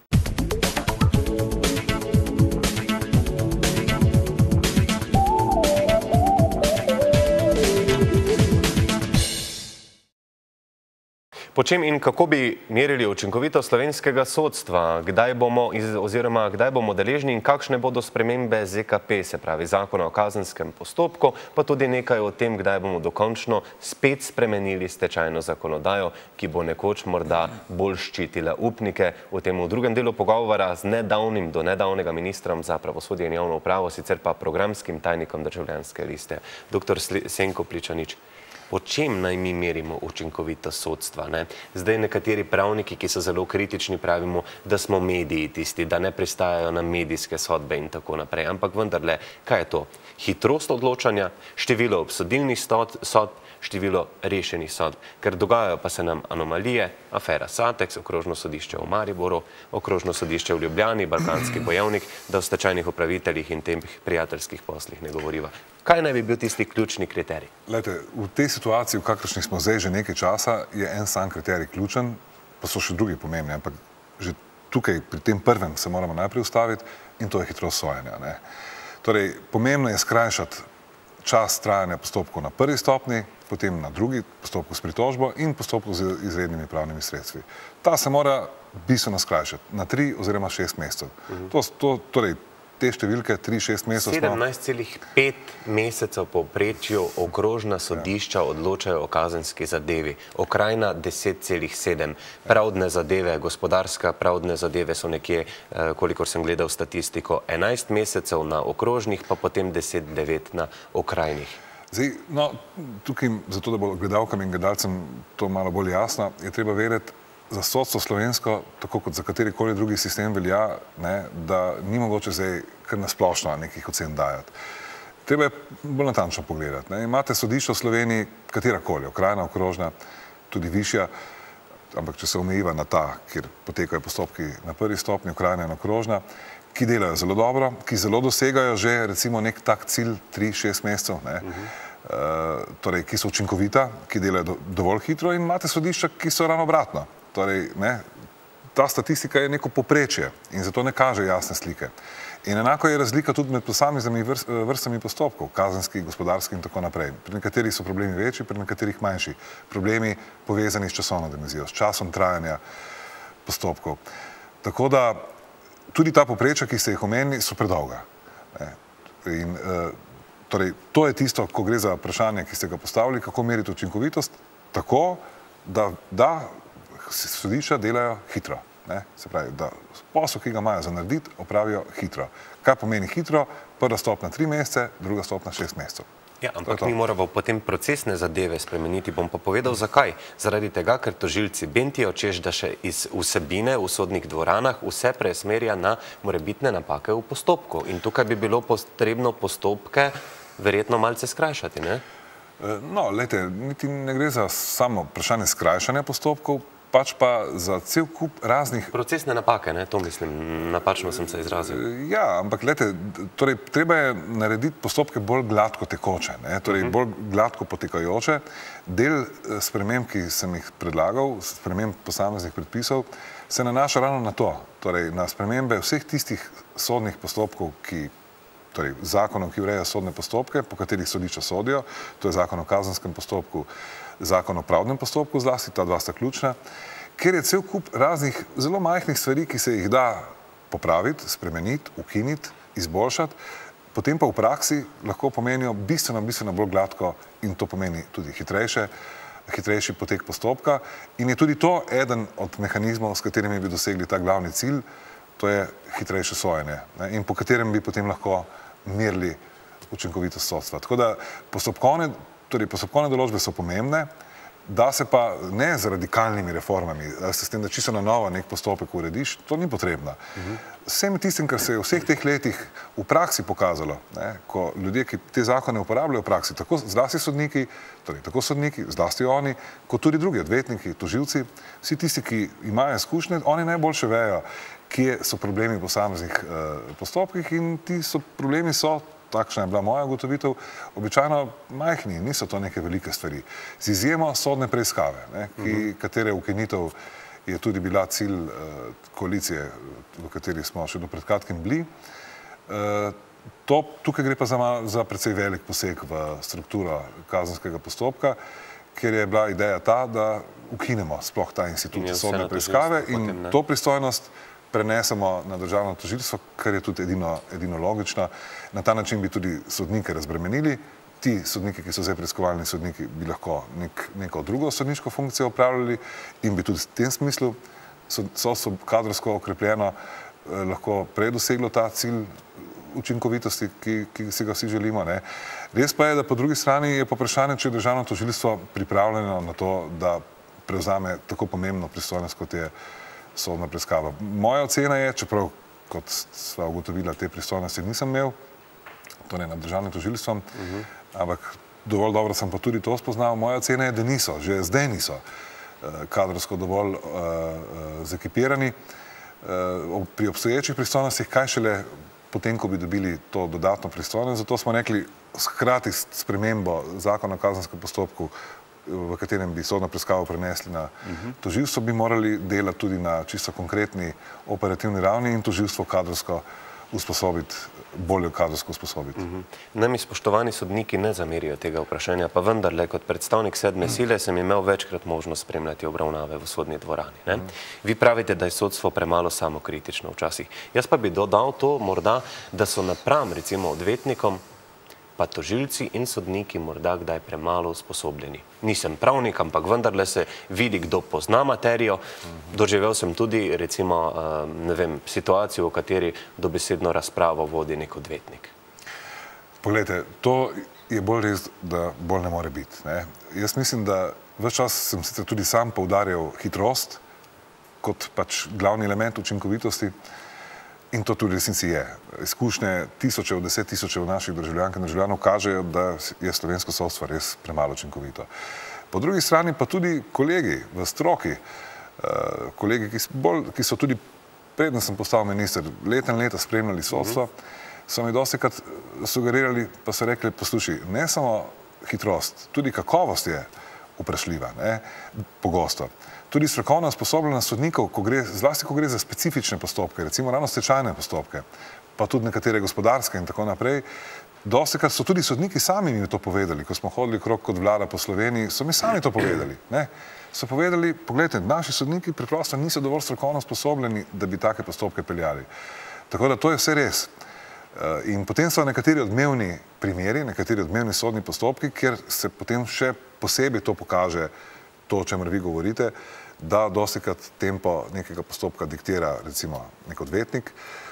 Po čem in kako bi merili učinkovitost slovenskega sodstva? Kdaj bomo deležni in kakšne bodo spremembe ZKP, se pravi Zakona o kazenskem postopku, pa tudi nekaj o tem, kdaj bomo dokončno spet spremenili stečajno zakonodajo, ki bo nekoč morda bolj ščitila upnike. O tem v drugem delu pogovora z do nedavnega ministrom za pravosodje in javno upravo, sicer pa programskim tajnikom Državljanske liste, dr. Senko Pličanič. Po čem naj mi merimo učinkovitost sodstva? Zdaj nekateri pravniki, ki so zelo kritični, pravimo, da smo mediji tisti, da ne pristajajo na medijske sodbe in tako naprej. Ampak vendarle, kaj je to? Hitrost odločanja, število obsodilnih sodb, število rešenih sodb. Ker dogajajo pa se nam anomalije, afera Satex, okrožno sodišče v Mariboru, okrožno sodišče v Ljubljani, Balkanski bojevnik, da o stečajnih upraviteljih in teh prijateljskih poslih ne govoriva. Kaj naj bi bil tisti ključni kriterij? Glejte, v tej situaciji, v kakršni smo zdaj že nekaj časa, je en sam kriterij ključen, pa so še drugi pomembni, ampak že tukaj pri tem prvem se moramo najprej ustaviti in to je hitrost sojenja. Torej, pomembno je skrajšati čas trajanja postopkov na prvi stopnji, potem na drugi postopku s pritožbo in postopku z izrednimi pravnimi sredstvi. Ta se mora bistveno skrajšati na 3 oziroma 6 mesecev. Torej, te številke 3-6 mesecev smo... 17,5 mesecev povprečju okrožna sodišča odločajo o kazenski zadevi, okrajna 10,7. Pravdne zadeve, gospodarska pravdne zadeve so nekje, kolikor sem gledal statistiko, 11 mesecev na okrožnih, pa potem 10,9 na okrajnih. Zdaj, no, tukaj, zato da bo gledalkam in gledalcem to malo bolj jasno, je treba vedeti, za sodstvo slovensko, tako kot za katerikoli drugi sistem velja, da ni mogoče zdaj kar nasplošno nekih ocen dajati. Treba je bolj natančno pogledati. Imate sodišča v Sloveniji, katerakoli, okrajna, okrožna, tudi višja, ampak če se omejiva na ta, kjer potekajo postopki na prvi stopnji, okrajna in okrožna, ki delajo zelo dobro, ki zelo dosegajo že recimo nek tak cilj 3-6 mesecev. torej, ki so učinkovita, ki delajo dovolj hitro, in imate sodišča, ki so ravno obratno. Torej, ta statistika je neko poprečje in zato ne kaže jasne slike. In enako je razlika tudi med posameznimi vrstami postopkov, kazenski, gospodarski in tako naprej. Pri nekaterih so problemi večji, pri nekaterih manjši. Problemi povezani s časovno dimenzijo, s časom trajanja postopkov. Tako da tudi ta poprečja, ki ste jih omenili, so predolga. In torej, to je tisto, ko gre za vprašanje, ki ste ga postavili, kako meriti učinkovitost, tako, da sodišča delajo hitro. Se pravi, da posel, ki ga imajo za narediti, opravijo hitro. Kaj pomeni hitro? Prva stopnja 3 mesece, druga stopnja 6 mesecev. Ja, ampak mi moramo potem procesne zadeve spremeniti. Bom pa povedal, zakaj. Zaradi tega, ker tožilci bentijo, češ, da še iz vsebine v sodnih dvoranah vse preusmerja na morebitne napake v postopku. In tukaj bi bilo potrebno postopke verjetno malce skrajšati, ne? No, lejte, niti ne gre za samo vprašanje skrajšanja postopkov, pač pa za cel kup raznih... Procesne napake, ne? To mislim, napačno sem se izrazil. Ja, ampak lejte, torej, treba je narediti postopke bolj gladko tekoče, torej bolj gladko potekajoče. Del sprememb, ki sem jih predlagal, sprememb posameznih predpisov, se nanaša ravno na to, torej na spremembe vseh tistih sodnih postopkov, torej zakonov, ki ureja sodne postopke, po katerih sodišča sodijo, to je zakon o kazenskem postopku, zakon o pravdnem postopku zlasti, ta dva sta ključna, ker je cel kup raznih zelo majhnih stvari, ki se jih da popraviti, spremeniti, ukiniti, izboljšati, potem pa v praksi lahko pomenijo bistveno bolj gladko in to pomeni tudi hitrejši potek postopka in je tudi to eden od mehanizmov, s katerimi bi dosegli ta glavni cilj, to je hitrejše sojenje in po katerem bi potem lahko merili učinkovitost sodstva. Tako da postopkovne določbe so pomembne, da se pa ne z radikalnimi reformami, s tem, da čisto na novo nek postopek urediš, to ni potrebno. Vsem tistim, kar se je v vseh teh letih v praksi pokazalo, ko ljudje, ki te zakone uporabljajo v praksi, tako zlasti sodniki, zlasti oni, kot tudi drugi odvetniki, tožilci, vsi tisti, ki imajo izkušnje, oni najboljše vejo, kje so problemi v posameznih postopkih in ti problemi so, takšna je bila moja ugotovitev, običajno majhni, niso to neke velike stvari. Z izjemo sodne preiskave, katere ukinitev je tudi bila cilj koalicije, v kateri smo še do pred kratkim bili. Tukaj gre pa za precej velik poseg v strukturo kazenskega postopka, ker je bila ideja ta, da ukinemo sploh ta institut sodne preiskave in to pristojnost prenesemo na državno tožilstvo, kar je tudi edino logično. Na ta način bi tudi sodnike razbremenili. Ti sodniki, ki so zdaj preiskovalni sodniki, bi lahko neko drugo sodniško funkcijo upravljali in bi tudi v tem smislu sodstvo kadrovsko okrepljeno lahko prej doseglo ta cilj učinkovitosti, ki si ga vsi želimo. Res pa je, da po drugi strani je pa vprašanje, če je državno tožilstvo pripravljeno na to, da prevzame tako pomembno pristojnost, kot je sodna preiskava. Moja ocena je, čeprav, kot sva ugotovila, te pristojnosti nisem imel, to ne nad državnim tožilstvom, ampak dovolj dobro sem pa tudi to spoznal, moja ocena je, da niso, že zdaj niso kadrovsko dovolj zekipirani. Pri obstoječih pristojnostih, kaj šele potem, ko bi dobili to dodatno pristojnost, zato smo rekli, hkrati s spremembo zakona o kazenskem postopku, v katerem bi sodno preiskavo prenesli na tožilstvo, bi morali delati tudi na čisto konkretni operativni ravni in tožilstvo kadrovsko usposobiti, bolje kadrovsko usposobiti. Nami spoštovani sodniki ne zamerijo tega vprašanja, pa vendarle kot predstavnik sedme sile sem imel večkrat možnost spremljati obravnave v sodni dvorani. Vi pravite, da je sodstvo premalo samokritično včasih. Jaz pa bi dodal to morda, da so napram recimo odvetnikom pa tožilci in sodniki morda kdaj premalo usposobljeni. Nisem pravnik, ampak vendarle se vidi, kdo pozna materijo. Doživel sem tudi, recimo, ne vem, situacijo, v kateri dobesedno razpravo vodi nek odvetnik. Poglejte, to je bolj res, da bolj ne more biti. Jaz mislim, da ves čas sem sicer tudi sam poudarjal hitrost kot pač glavni element učinkovitosti. In to tudi resnici je. Izkušnje tisočev, 10 tisočev naših državljank in državljanov kažejo, da je slovensko sodstvo res premalo učinkovito. Po drugi strani pa tudi kolegi v stroki, kolegi, ki so tudi, preden sem postal minister, leta in leta spremljali sodstvo, so mi dostikrat sugerirali, pa so rekli, poslušaj, ne samo hitrost, tudi kakovost je vprašljiva, pogosto. Tudi strokovna usposobljenost sodnikov, zlasti ko gre za specifične postopke, recimo ravno stečajne postopke, pa tudi nekatere gospodarske in tako naprej, dostikrat so tudi sodniki sami mi to povedali, ko smo hodili krog kot vlada po Sloveniji, so mi sami to povedali. So povedali, pogledajte, naši sodniki preprosto niso dovolj strokovno usposobljeni, da bi take postopke peljali. Tako da to je vse res. In potem so nekateri odmevni primeri, nekateri odmevni sodni postopki, kjer se potem še posebej to pokaže, to, o čemer vi govorite, da dostikrat tempo nekega postopka diktira recimo nek odvetnik,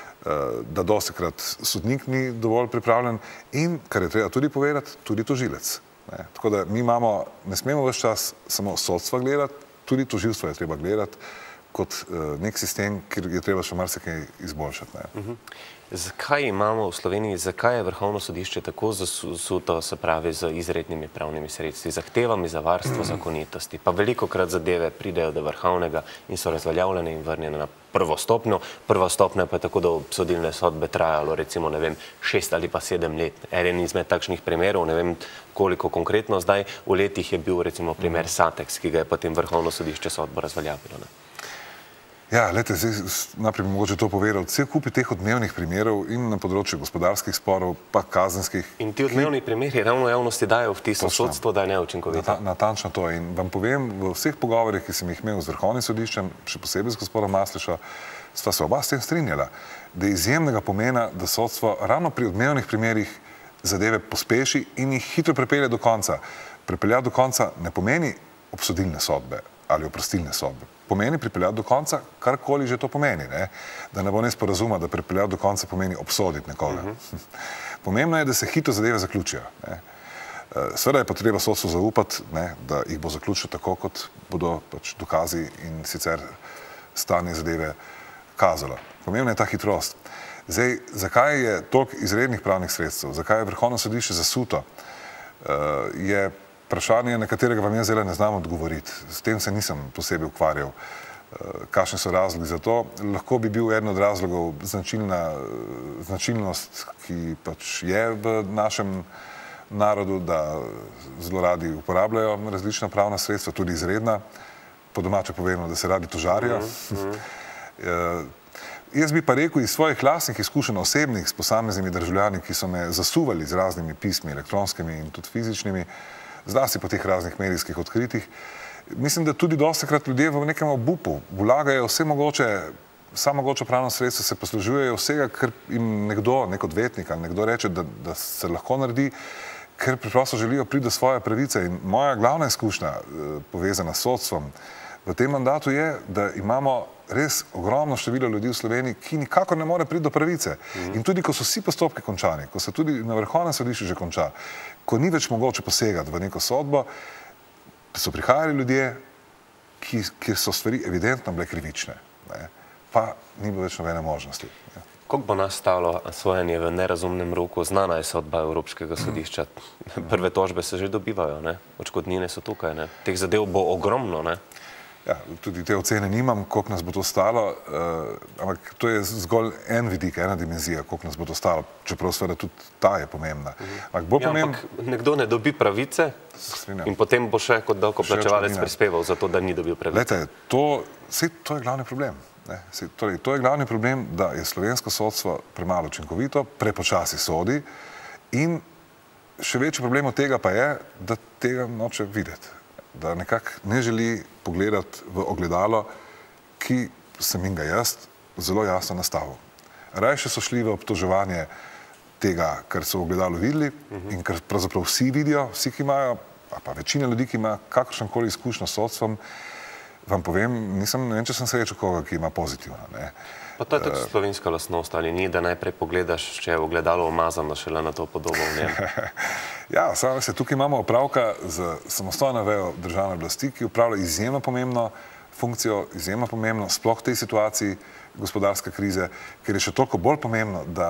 da dostikrat sodnik ni dovolj pripravljen in, kar je treba tudi povedati, tudi tožilec. Tako da mi imamo, ne smemo ves čas samo sodstva gledati, tudi tožilstvo je treba gledati kot nek sistem, kjer je treba še marsikaj izboljšati. Zakaj imamo v Sloveniji, zakaj je Vrhovno sodišče tako zasuto, se pravi, z izrednimi pravnimi sredstvi, zahtevami za varstvo zakonitosti, pa velikokrat zadeve pridejo do Vrhovnega in so razveljavljene in vrnjene na prvo stopnjo. Prva stopnja pa je tako, da obsodilne sodbe trajalo recimo, ne vem, 6 ali pa 7 let. Eden izmed takšnih primerov, ne vem koliko konkretno zdaj, v letih je bil recimo primer Satex, ki ga je potem Vrhovno sodišče sodbo razveljavilo. Ja, lejte, najprej bi mogoče to povedal, vse kupi teh odmevnih primerov in na področju gospodarskih sporov, pa kazenskih. In ti odmevni primeri ravno javnosti dajo vtis v sodstvo, da je neučinkovito. Natančno to. In vam povem, v vseh pogovorih, ki sem jih imel z Vrhovnim sodiščem, še posebej z gospodom Masleša, sta se oba s tem strinjala, da je izjemnega pomena, da sodstvo ravno pri odmevnih primerih zadeve pospeši in jih hitro pripelje do konca. Pripeljati do konca ne pomeni obsodilne sodbe ali oprostilne sodbe. Pomeni pripeljati do konca, karkoli že to pomeni. Da ne bo nesporazuma, da pripeljati do konca pomeni obsoditi nekoga. Pomembno je, da se hitro zadeve zaključijo. Seveda je pa treba sodstvu zaupati, da jih bo zaključil tako, kot bodo dokazi in sicer stanje zadeve kazalo. Pomembna je ta hitrost. Zdaj, zakaj je toliko izrednih pravnih sredstev, zakaj je Vrhovno sodišče zasuto, je vprašanje, na katerega vam jaz zdaj ne znam odgovoriti. S tem se nisem posebej ukvarjal. Kakšni so razlogi za to? Lahko bi bil eden od razlogov značilnost, ki pač je v našem narodu, da zelo radi uporabljajo različna pravna sredstva, tudi izredna. Po domače povedano, da se radi tožarijo. Jaz bi pa rekel iz svojih lastnih izkušenj osebnih s posameznimi državljani, ki so me zasuvali z raznimi pismi, elektronskimi in tudi fizičnimi, zlasti po teh raznih medijskih odkritjih. Mislim, da tudi dostikrat ljudje v nekem obupu vlagajo vse mogoče pravno sredstvo, se poslužujejo vsega, kar jim nekdo, nek odvetnik ali nekdo reče, da se lahko naredi, ker preprosto želijo priti do svoje pravice. In moja glavna izkušnja povezana s sodstvom v tem mandatu je, da imamo res ogromno število ljudi v Sloveniji, ki nikakor ne more priti do pravice. In tudi, ko so vsi postopki končani, ko se tudi na Vrhovnem sodišču že konča, ko ni več mogoče posegati v neko sodbo, so prihajali ljudje, kjer so stvari evidentno bile krivične, pa ni bilo več nobene možnosti. Koliko bo nas stalo sojenje v nerazumnem roku? Znana je sodba Evropskega sodišča. Prve tožbe se že dobivajo, odškodnine so tukaj. Teh zadev bo ogromno, Ja, tudi te ocene nimam, koliko nas bo to stalo, ampak to je zgolj en vidik, ena dimenzija, koliko nas bo to stalo, čeprav seveda tudi ta je pomembna. Ampak nekdo ne dobi pravice in potem bo še kot davkoplačevalec prispeval za to, da ni dobil pravice. Glejte, to je glavni problem. To je glavni problem, da je slovensko sodstvo premalo učinkovito, prepočasi sodi in še večji problem od tega pa je, da tega noče videti. Da nekako ne želi pogledati v ogledalo, ki sem jim ga jaz zelo jasno nastavil. Rajše so šli v obtoževanje tega, kar so v ogledalu videli in kar pravzaprav vsi vidijo, vsi, ki imajo, pa večina ljudi, ki ima kakršenkoli izkušnjo s sodstvom, vam povem, ne vem, če sem srečal koga, ki ima pozitivno. Pa to je tako slovenska lastnost, ali ni, da najprej pogledaš, če je ogledalo umazano, šele na to podobo v njem? Ja, tukaj imamo opravka z samostojno vejo državne oblasti, ki upravlja izjemno pomembno funkcijo, izjemno pomembno, sploh v tej situaciji gospodarske krize, ker je še toliko bolj pomembno, da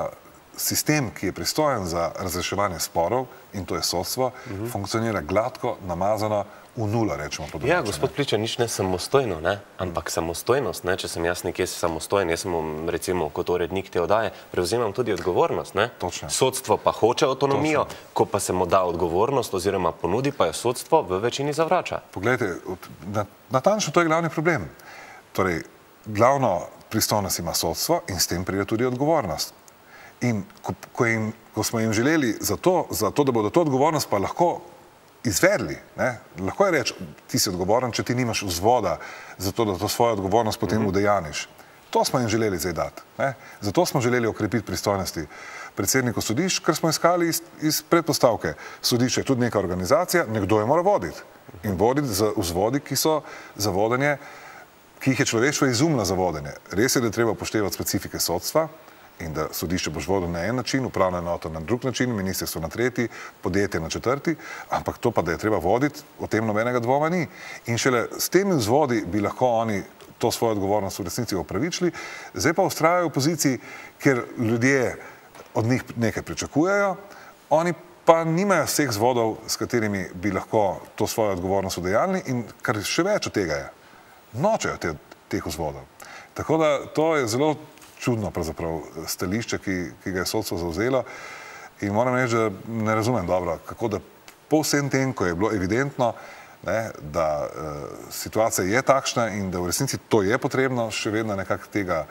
sistem, ki je pristojen za razreševanje sporov, in to je sodstvo, funkcionira gladko, namazano, v nula, rečemo po domače. Ja, gospod Pliča, nič ne samostojno, ne? Ampak samostojnost, ne? Če sem jaz nekje samostojen, jaz sem recimo kot urednik te oddaje, prevzemam tudi odgovornost, ne? Točno. Sodstvo pa hoče avtonomijo, ko pa se mu da odgovornost oziroma ponudi, pa jo sodstvo v večini zavrača. Poglejte, natančno to je glavni problem. Torej, glavno pristojnost ima sodstvo in s tem pride tudi odgovornost. In ko smo jim želeli za to, da bodo to odgovornost pa lahko izvedli, ne? Lahko je reči, ti si odgovoren, če ti nimaš vzvoda za to, da to svojo odgovornost potem udejaniš. To smo jim želeli zdaj dati. Ne? Zato smo želeli okrepiti pristojnosti predsednikov sodišč, ker smo iskali iz predpostavke. Sodišče je tudi neka organizacija, nekdo jo mora voditi. In voditi z vzvodi, ki so za vodenje, ki jih je človeštvo izumno za vodenje. Res je, da je treba upoštevati specifike sodstva, in da sodišče boš vodil na en način, upravna enota na drug način, ministrstvo na tretji, podjetje na četrti, ampak to pa, da je treba voditi, o tem nobenega dvoma ni. In šele s temi vzvodi bi lahko oni to svojo odgovornost v resnici opravičili, zdaj pa vztrajajo v poziciji, ker ljudje od njih nekaj pričakujejo, oni pa nimajo vseh vzvodov, s katerimi bi lahko to svojo odgovornost udejanili, in kar še več od tega je, nočejo teh vzvodov. Tako da to je zelo čudno pravzaprav stališče, ki ga je sodstvo zavzelo, in moram reči, da ne razumem dobro, kako da po vsem tem, ko je bilo evidentno, da situacija je takšna in da v resnici to je potrebno, še vedno nekako tega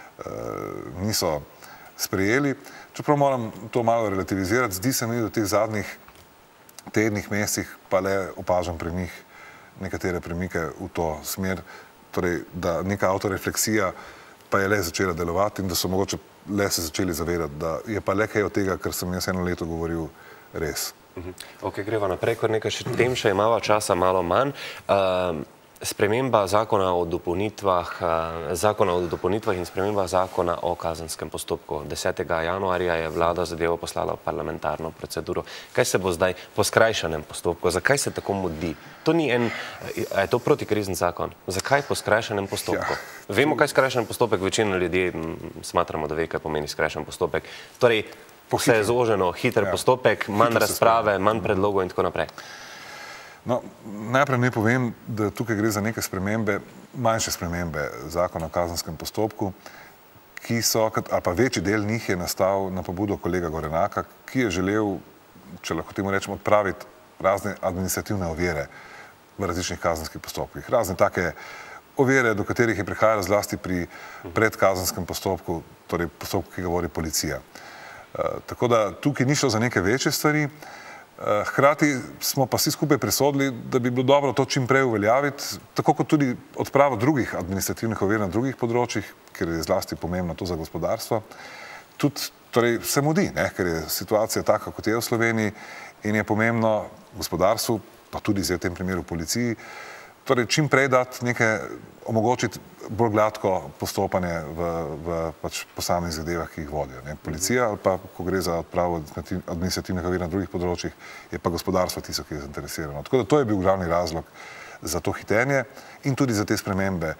niso sprejeli. Čeprav moram to malo relativizirati, zdi se mi, da v teh zadnjih tednih, mesecih pa le opažam pri njih nekatere premike v to smer, torej, da neka autorefleksija pa je le začela delovati in da so mogoče le se začeli zavedati, da je pa le kaj od tega, kar sem jaz eno leto govoril, res. Ok, greva naprej, kar nekaj tem še imava časa malo manj. Sprememba zakona o dopolnitvah in sprememba zakona o kazenskem postopku. 10. januarja je vlada zadevo poslala v parlamentarno proceduro. Kaj se bo zdaj po skrajšanem postopku? Zakaj se tako mudi? To ni je to protikrizni zakon? Zakaj po skrajšanem postopku? Vemo, kaj je skrajšan postopek, večina ljudi smatramo, da ve, kaj pomeni skrajšan postopek. Torej, vse je zoženo, hiter postopek, manj razprave, manj predlogov in tako naprej. No, najprej ne povem, da tukaj gre za neke spremembe, manjše spremembe zakona o kazenskem postopku, ki so, ali pa večji del njih je nastal na pobudo kolega Gorenaka, ki je želel, če lahko temu rečemo, odpraviti razne administrativne ovire v različnih kazenskih postopkih. Razne take ovire, do katerih je prihajalo zlasti pri predkazenskem postopku, torej postopku, ki ga vodi policija. Tako da tukaj ni šlo za neke večje stvari. Hkrati smo pa vsi skupaj presodili, da bi bilo dobro to čim prej uveljaviti, tako kot tudi odpravo drugih administrativnih ovir na drugih področjih, ker je zlasti pomembno to za gospodarstvo. Tudi torej, se mudi, ker je situacija taka, kot je v Sloveniji, in je pomembno gospodarstvu, pa tudi zdaj v tem primeru policiji, torej čim prej dati omogočiti bolj gladko postopanje v posameznih zadevah, ki jih vodijo. Policija, ali pa, ko gre za odpravo administrativnih ovir na drugih področjih, je pa gospodarstvo tisto, ki je zainteresirano. Tako da to je bil glavni razlog za to hitenje in tudi za te spremembe,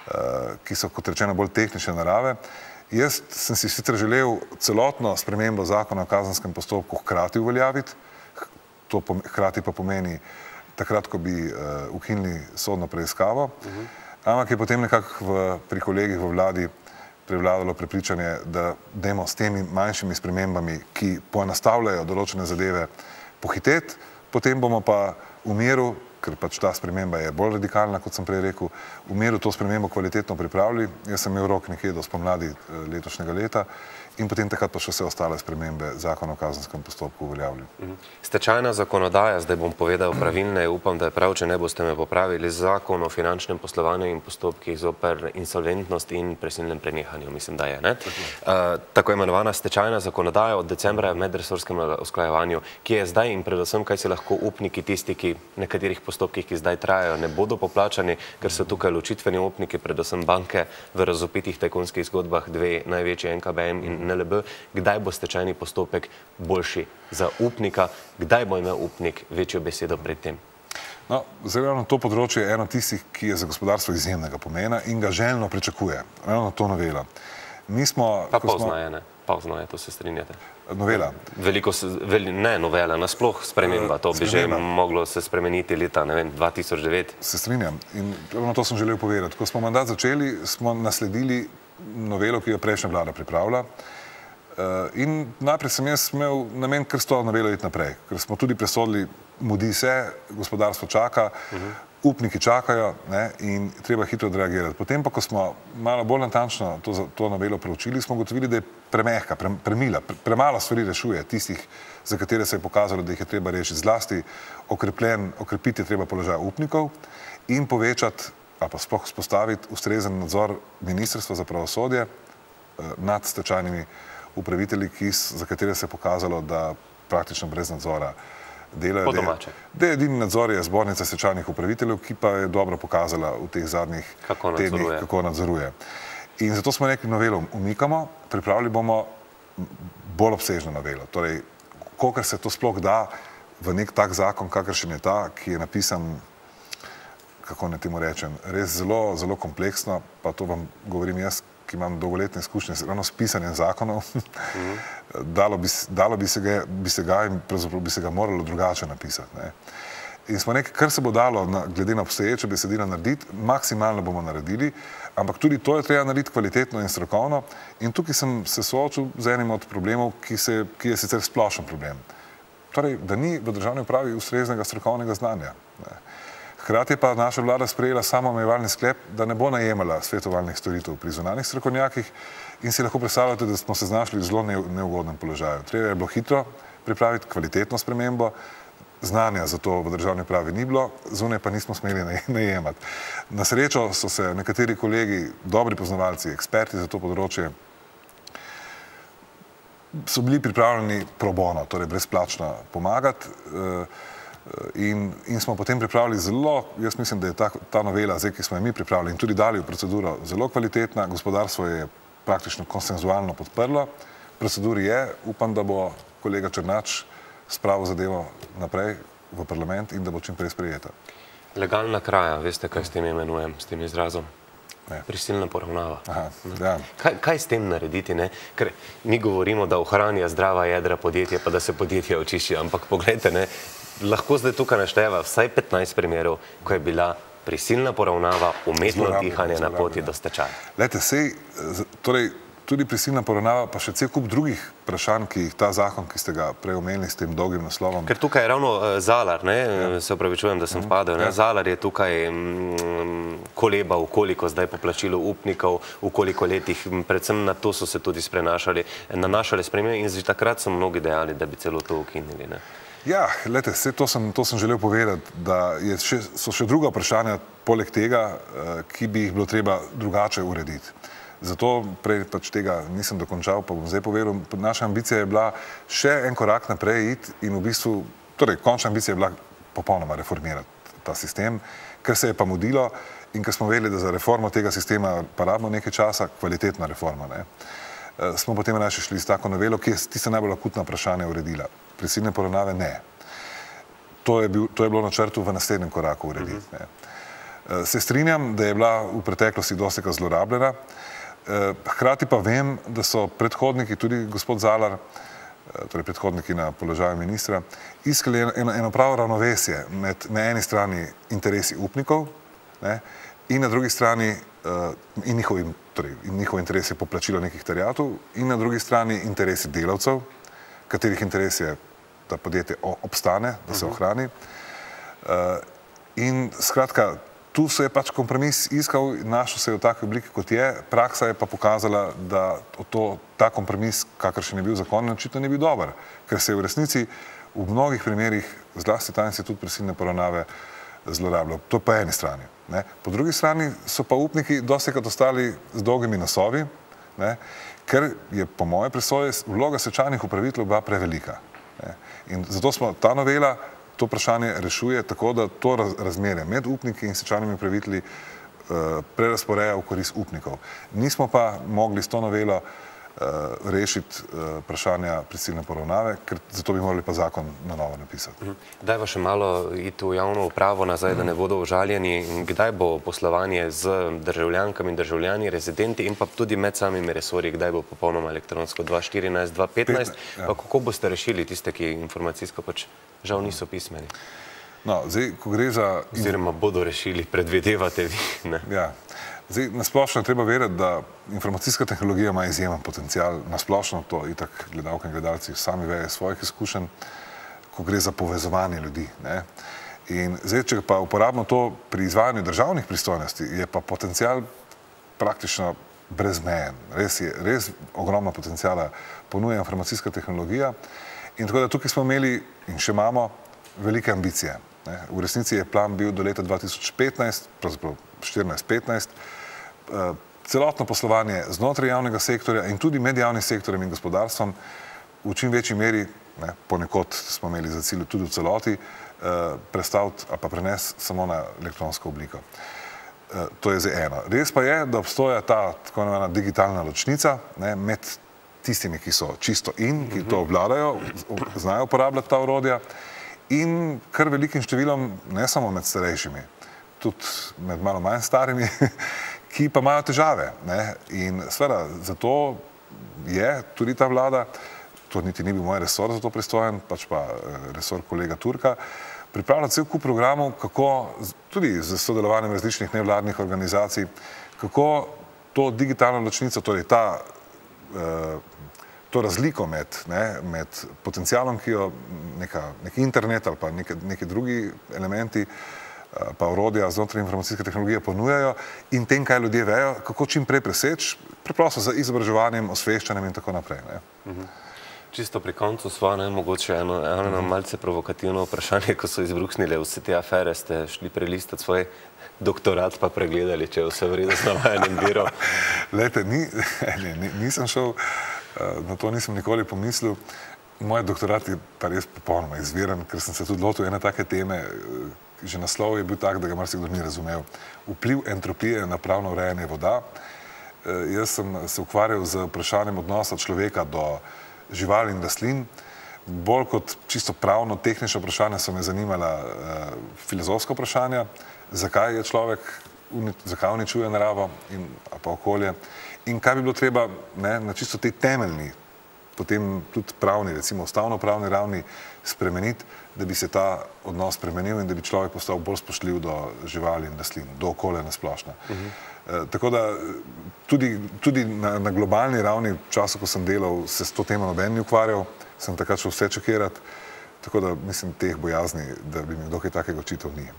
ki so, kot rečeno, bolj tehnične narave. Jaz sem si sicer želel celotno spremembo zakona o kazenskem postopku hkrati uveljaviti, to hkrati pa pomeni takrat, ko bi ukinili sodno preiskavo, ampak je potem nekako pri kolegih v vladi prevladalo prepričanje, da dajmo s temi manjšimi spremembami, ki poenostavljajo določene zadeve, pohiteti, potem bomo pa v miru, ker pač ta sprememba je bolj radikalna, kot sem prej rekel, v miru to spremembo kvalitetno pripravili. Jaz sem imel rok nekje do spomladi letošnjega leta in potem takrat pa še vse ostale spremembe zakona o kazenskem postopku uveljavili. Stečajna zakonodaja, zdaj bom povedal pravilne, upam, da je prav, če ne boste me popravili, zakon o finančnem poslovanju in postopkih zoper insolventnost in prisilnem prenehanju, mislim, da je, ne? Tako imenovana stečajna zakonodaja od decembra v medresorskem usklajevanju, ki je zdaj in predvsem, kaj si lahko upniki, tisti, ki nekaterih postopkih, ki zdaj trajajo, ne bodo poplačani, ker so tukaj ločitveni upniki, predvsem banke v razvpitih tajkunskih zgodbah, dve največji, NKBM in NLB. Kdaj bo stečajni postopek boljši za upnika? Kdaj bo imel upnik večjo besedo pred tem? No, zelo to področje je eno tistih, ki je za gospodarstvo izjemnega pomena in ga željno pričakuje. Ravno to novela. Mi smo... Pa pozna je, ne? pozno je, to se strinjate. Novela. Ne novela, nasploh sprememba, to bi že moglo se spremeniti leta, ne vem, 2009. Se strinjam in to sem želel povedati. Ko smo mandat začeli, smo nasledili novelo, ki jo prejšnja vlada pripravila in najprej sem jaz imel namen kar s to novelo iti naprej, ker smo tudi presodili, mudi se, gospodarstvo čaka, upniki čakajo in treba hitro odreagirati. Potem pa, ko smo malo bolj natančno to novelo preučili, smo ugotovili, da je premehka, premila, premalo stvari rešuje tistih, za katere se je pokazalo, da jih je treba rešiti. Zlasti okrepiti je treba položaj upnikov in povečati, ali pa sploh vzpostaviti ustrezen nadzor Ministrstva za pravosodje nad stečajnimi upravitelji, za katere se je pokazalo, da praktično brez nadzora delajo. Da edini nadzor je zbornica stečajnih upraviteljev, ki pa je dobro pokazala v teh zadnjih tednih, kako nadzoruje. In zato smo rekli, novelo umikamo, pripravili bomo bolj obsežno novelo. Torej, kolikor se to sploh da v nek tak zakon, kakršen je ta, ki je napisan, kako naj temu rečem, res zelo, zelo kompleksno, pa to vam govorim jaz, ki imam dolgoletne izkušnje ravno s pisanjem zakonov, dalo bi se ga in pravzaprav bi se ga moralo drugače napisati. In smo nekaj, kar se bo dalo glede na obstoječe besedila narediti, maksimalno bomo naredili, ampak tudi to je treba narediti kvalitetno in strokovno in tukaj sem se soočil z enim od problemov, ki je sicer splošen problem. Torej, da ni v državni upravi ustreznega strokovnega znanja. Hkrati je pa naša vlada sprejela samoomejevalni sklep, da ne bo najemala svetovalnih storitev pri zunanjih strokovnjakih in si lahko predstavljate, da smo se znašli v zelo neugodnem položaju. Treba je bilo hitro pripraviti kvalitetno spremembo, znanja za to v državni upravi ni bilo, zunaj pa nismo smeli najemati. Na srečo so se nekateri kolegi, dobri poznavalci, eksperti za to področje, so bili pripravljeni pro bono, torej brezplačno pomagati in smo potem pripravili zelo, jaz mislim, da je ta novela, zdaj, ki smo jo mi pripravili in tudi dali v proceduro, zelo kvalitetna, gospodarstvo je praktično konsenzualno podprlo, v proceduri je, upam, da bo kolega Černač spravil zadevo naprej v parlament in da bo čim prej sprejeta. Legalna kraja, veste, kaj s tem imenujem, s tem izrazom? Prisilna poravnava. Kaj s tem narediti? Ker mi govorimo, da ohranja zdrava jedra podjetja, pa da se podjetja očiščijo, ampak pogledajte, lahko zdaj tukaj našteva vsaj 15 primerov, ko je bila prisilna poravnava, umetno dihanje na poti do stečaja. Glejte, torej tudi prisilna poravnava, pa še cel kup drugih vprašanj, ki jih ta zakon, ki ste ga prej omenili s tem dolgim naslovom. Ker tukaj je ravno Zalar, se opravičujem, da sem vpadel, Zalar je tukaj kolebal, koliko zdaj po plačilu upnikov, v koliko letih, predvsem na to so se tudi nanašale spremembe in že takrat so mnogi dejali, da bi celo to ukinili. Ja, glejte, to sem želel povedati, da so še druga vprašanja poleg tega, ki bi jih bilo treba drugače urediti. Zato prej pač tega nisem dokončal, pa bom zdaj povedal, naša ambicija je bila še en korak naprej iti in v bistvu, torej končna ambicija je bila popolnoma reformirati ta sistem, ker se je pa mudilo in ker smo vedeli, da za reformo tega sistema pa rabimo nekaj časa, kvalitetna reforma, smo potem raje šli s tako novelo, ki je tiste najbolj akutna vprašanja uredila. Prisilne poravnave ne. To je bilo na načrtu v naslednjem koraku urediti. Se strinjam, da je bila v preteklosti dostikrat zlorabljena, hkrati pa vem, da so predhodniki, tudi gospod Zalar, torej predhodniki na položaju ministra, iskali eno pravo ravnovesje med na eni strani interesi upnikov in na drugi strani in njihov interes je poplačilo nekih terjatov in na drugi strani interesi delavcev, katerih interes je, da podjetje obstane, da se ohrani. In skratka, tu se je pač kompromis iskal, našel se je v taki obliki, kot je, praksa je pa pokazala, da ta kompromis, kakršen je bil zakonen, očitno ni bil dober, ker se je v resnici v mnogih primerih, zlasti ta institut prisilne poravnave, zlorabljal. To je po eni strani. Po drugi strani so pa upniki dostikrat ostali z dolgimi nosovi, ker je po moje presoji vloga stečajnih upraviteljev bila prevelika. In zato smo ta novela to vprašanje rešuje tako, da to razmerje med upniki in stečajnimi upravitelji prerasporeja v korist upnikov. Nismo pa mogli s to novelo rešiti vprašanja prisilne poravnave, ker zato bi morali pa zakon na novo napisati. Dajva še malo iti v javno upravo nazaj, da ne bodo užaljeni. Kdaj bo poslovanje z državljankami in državljani, rezidenti in pa tudi med samimi resorji, kdaj bo popolnoma elektronsko? 2014, 2015? Pa kako boste rešili tiste, ki informacijsko pač žal niso pismeni? No, zdaj, ko gre za... Oziroma bodo rešili, predvidevate vi, ne? Ja. Zdaj, nasplošno je treba vedeti, da informacijska tehnologija ima izjemen potencial. Nasplošno to itak gledalke in gledalci sami vejo svojih izkušenj, ko gre za povezovanje ljudi. In zdaj, če pa uporabimo to pri izvajanju državnih pristojnosti, je pa potencial praktično brezmejen. Res ogromno potencijala ponuja informacijska tehnologija. In tako da tukaj smo imeli in še imamo velike ambicije. V resnici je plan bil do leta 2015, pravzaprav 14-15, celotno poslovanje znotraj javnega sektorja in tudi med javnim sektorjem in gospodarstvom v čim večji meri, ponekod smo imeli za cilj tudi v celoti, prestaviti ali pa prenesti samo na elektronsko obliko. To je zdaj eno. Res pa je, da obstoja ta tako imenovana digitalna ločnica med tistimi, ki so čisto in, ki to obvladajo, znajo uporabljati ta orodja, in kar velikim številom, ne samo med starejšimi, tudi med malo manj starimi, ki pa imajo težave. In seveda, zato je tudi ta vlada, to niti ni bil moj resor za to pristojen, pač pa resor kolega Turka, pripravlja cel kup programov, kako, tudi z sodelovanjem različnih nevladnih organizacij, kako to digitalno ločnico, torej to razliko med potencialom, ki jo neki internet ali pa neki drugi elementi pa orodja znotraj informacijske tehnologije ponujajo in tem, kaj ljudje vejo, kako čim prej preseči, preprosto z izobraževanjem, osveščanjem in tako naprej. Čisto pri koncu svoje, mogoče eno malce provokativno vprašanje, ko so izbruhnile vse te afere, ste šli prelistati svoj doktorat pa pregledali, če je vse v redu z navajanjem virov? Glejte, nisem šel, na to nisem nikoli pomislil. Moj doktorat je pa res popolnoma izviren, ker sem se tudi lotil ene take teme, že naslov je bil tak, da ga marsikdo ni razumel. Vpliv entropije na pravno urejanje voda. Jaz sem se ukvarjal z vprašanjem odnosa človeka do živali in rastlin. Bolj kot čisto pravno, tehnično vprašanje so me zanimala filozofska vprašanja, zakaj je človek, zakaj uničuje naravo in pa okolje in kaj bi bilo treba na čisto tej temeljni, potem tudi pravni, recimo ustavno-pravni ravni spremeniti, da bi se ta odnos spremenil in da bi človek postal bolj spoštljiv do živali in rastlin, do okolja nasplošno. Tako da tudi na globalni ravni, v času, ko sem delal, se s to temo noben ni ukvarjal, sem takrat šel vse čekirati, tako da mislim teh bojazni, da bi mi kdo kaj takega očital ni.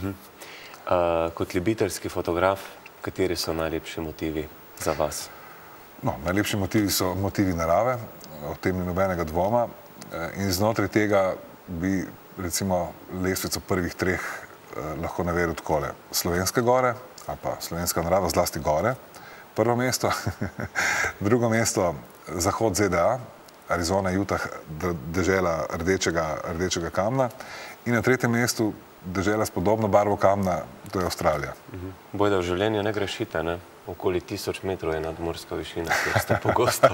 Kot ljubiteljski fotograf, kateri so najlepši motivi za vas? No, najlepši motivi so motivi narave, o tem ni nobenega dvoma in znotraj tega bi recimo lestvico prvih treh lahko navedel takole. Slovenske gore, ali pa slovenska narava, zlasti gore, prvo mesto, drugo mesto zahod ZDA, Arizona, Utah, dežela rdečega kamna in na tretjem mestu dežela s podobno barvo kamna, to je Avstralija. Bojda v življenju ne grešite, ne? Okoli 1000 metrov je nadmorska višina, kjer ste pogosto.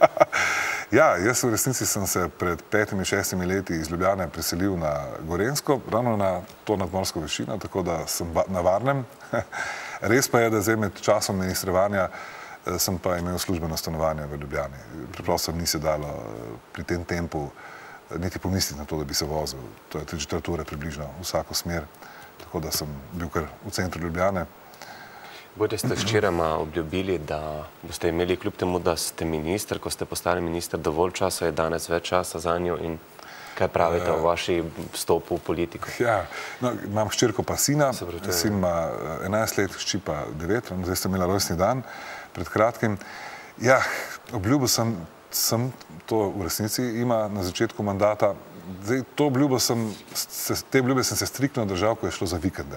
Ja, jaz v resnici sem se pred 5-6 leti iz Ljubljane preselil na Gorenjsko, ravno na to nadmorsko višino, tako da sem na varnem. Res pa je, da zdaj med časom ministrovanja sem pa imel službeno stanovanje v Ljubljani. Preprosto ni se dalo pri tem tempu niti pomisliti na to, da bi se vozil. To je 3/4 ure približno vsako smer, tako da sem bil kar v centru Ljubljane. Bojte ste včerajma obljubili, da boste imeli kljub temu, da ste minister, ko ste postali minister, dovolj časa, je danes več časa za njo in kaj pravite o vaši vstopu v politiko? Ja, imam hčerko pa sina, sin ima 11 let, hči pa 9, zdaj ste imela rojstni dan pred kratkim. Ja, obljubil sem, to v resnici ima na začetku mandata, zdaj to obljubo te obljube sem se striktno držal, ko je šlo za vikende.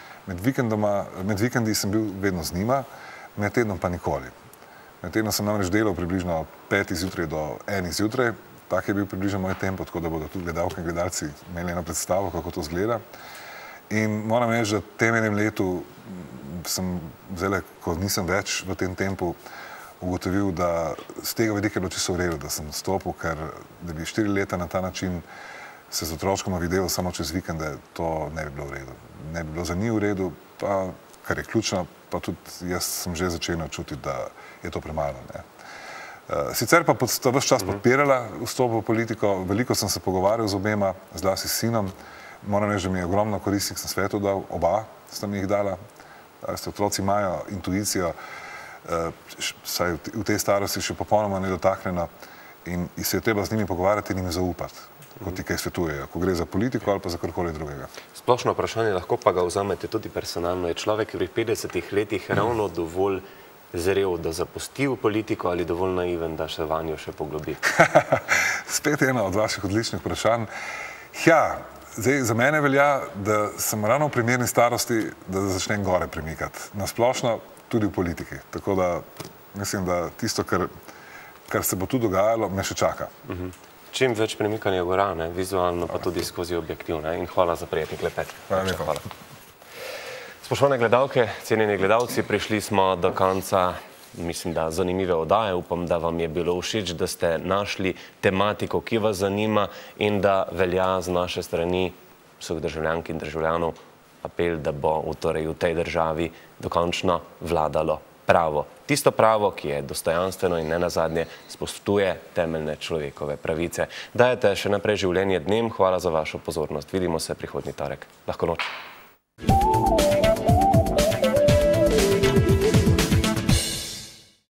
Med vikendi sem bil vedno z njima, med tednom pa nikoli. Med tednom sem namreč delal približno od 5 zjutraj do 1 zjutraj, tak je bil približno moj tempo, tako da bodo tudi gledalke in gledalci imeli eno predstavo, kako to zgleda. In moram reči, da v tem enem letu sem, zdaj, ko nisem več v tem tempu, ugotovil, da z tega vidika je bilo čisto v redu, da sem stopil, ker da bi 4 leta na ta način se z otročkoma videl samo čez vikende, to ne bi bilo v redu. Ne bi bilo za njih v redu, pa, kar je ključno, pa tudi jaz sem že začel čutiti, da je to premalo. Sicer pa sta ves čas podpirala vstop v politiko, veliko sem se pogovarjal z obema, zlasti s sinom. Moram reči, da mi je ogromno koristnih svetov dal, oba sta mi jih dala. Otroci imajo intuicijo, saj v tej starosti še popolnoma nedotaknjeno in se je treba z njimi pogovarjati in jim zaupati, ko ti kaj svetujejo, ko gre za politiko ali pa za karkoli drugega. Splošno vprašanje, lahko pa ga vzamete tudi personalno. Je človek pri 50 letih ravno dovolj zrel, da zapusti v politiko ali dovolj naiven, da se vanjo še poglobi? Spet eno od vaših odličnih vprašanj. Ja, zdaj za mene velja, da sem ravno v primerni starosti, da začnem gore premikati. Nasplošno tudi v politiki. Tako da mislim, da tisto, kar se bo tu dogajalo, me še čaka. Čim več premikanja gora, vizualno pa tudi skozi objektiv. In hvala za prijetni klepet. Hvala. Spoštovane gledalke, cenjeni gledalci, prišli smo do konca, mislim, da zanimive oddaje. Upam, da vam je bilo všeč, da ste našli tematiko, ki vas zanima in da velja z naše strani vseh državljank in državljanov apel, da bo v tej državi dokončno vladalo pravo. Tisto pravo, ki je dostojanstveno in nenazadnje spoštuje temeljne človekove pravice. Dajete še naprej življenje dnem. Hvala za vašo pozornost. Vidimo se prihodnji torek. Lahko noč.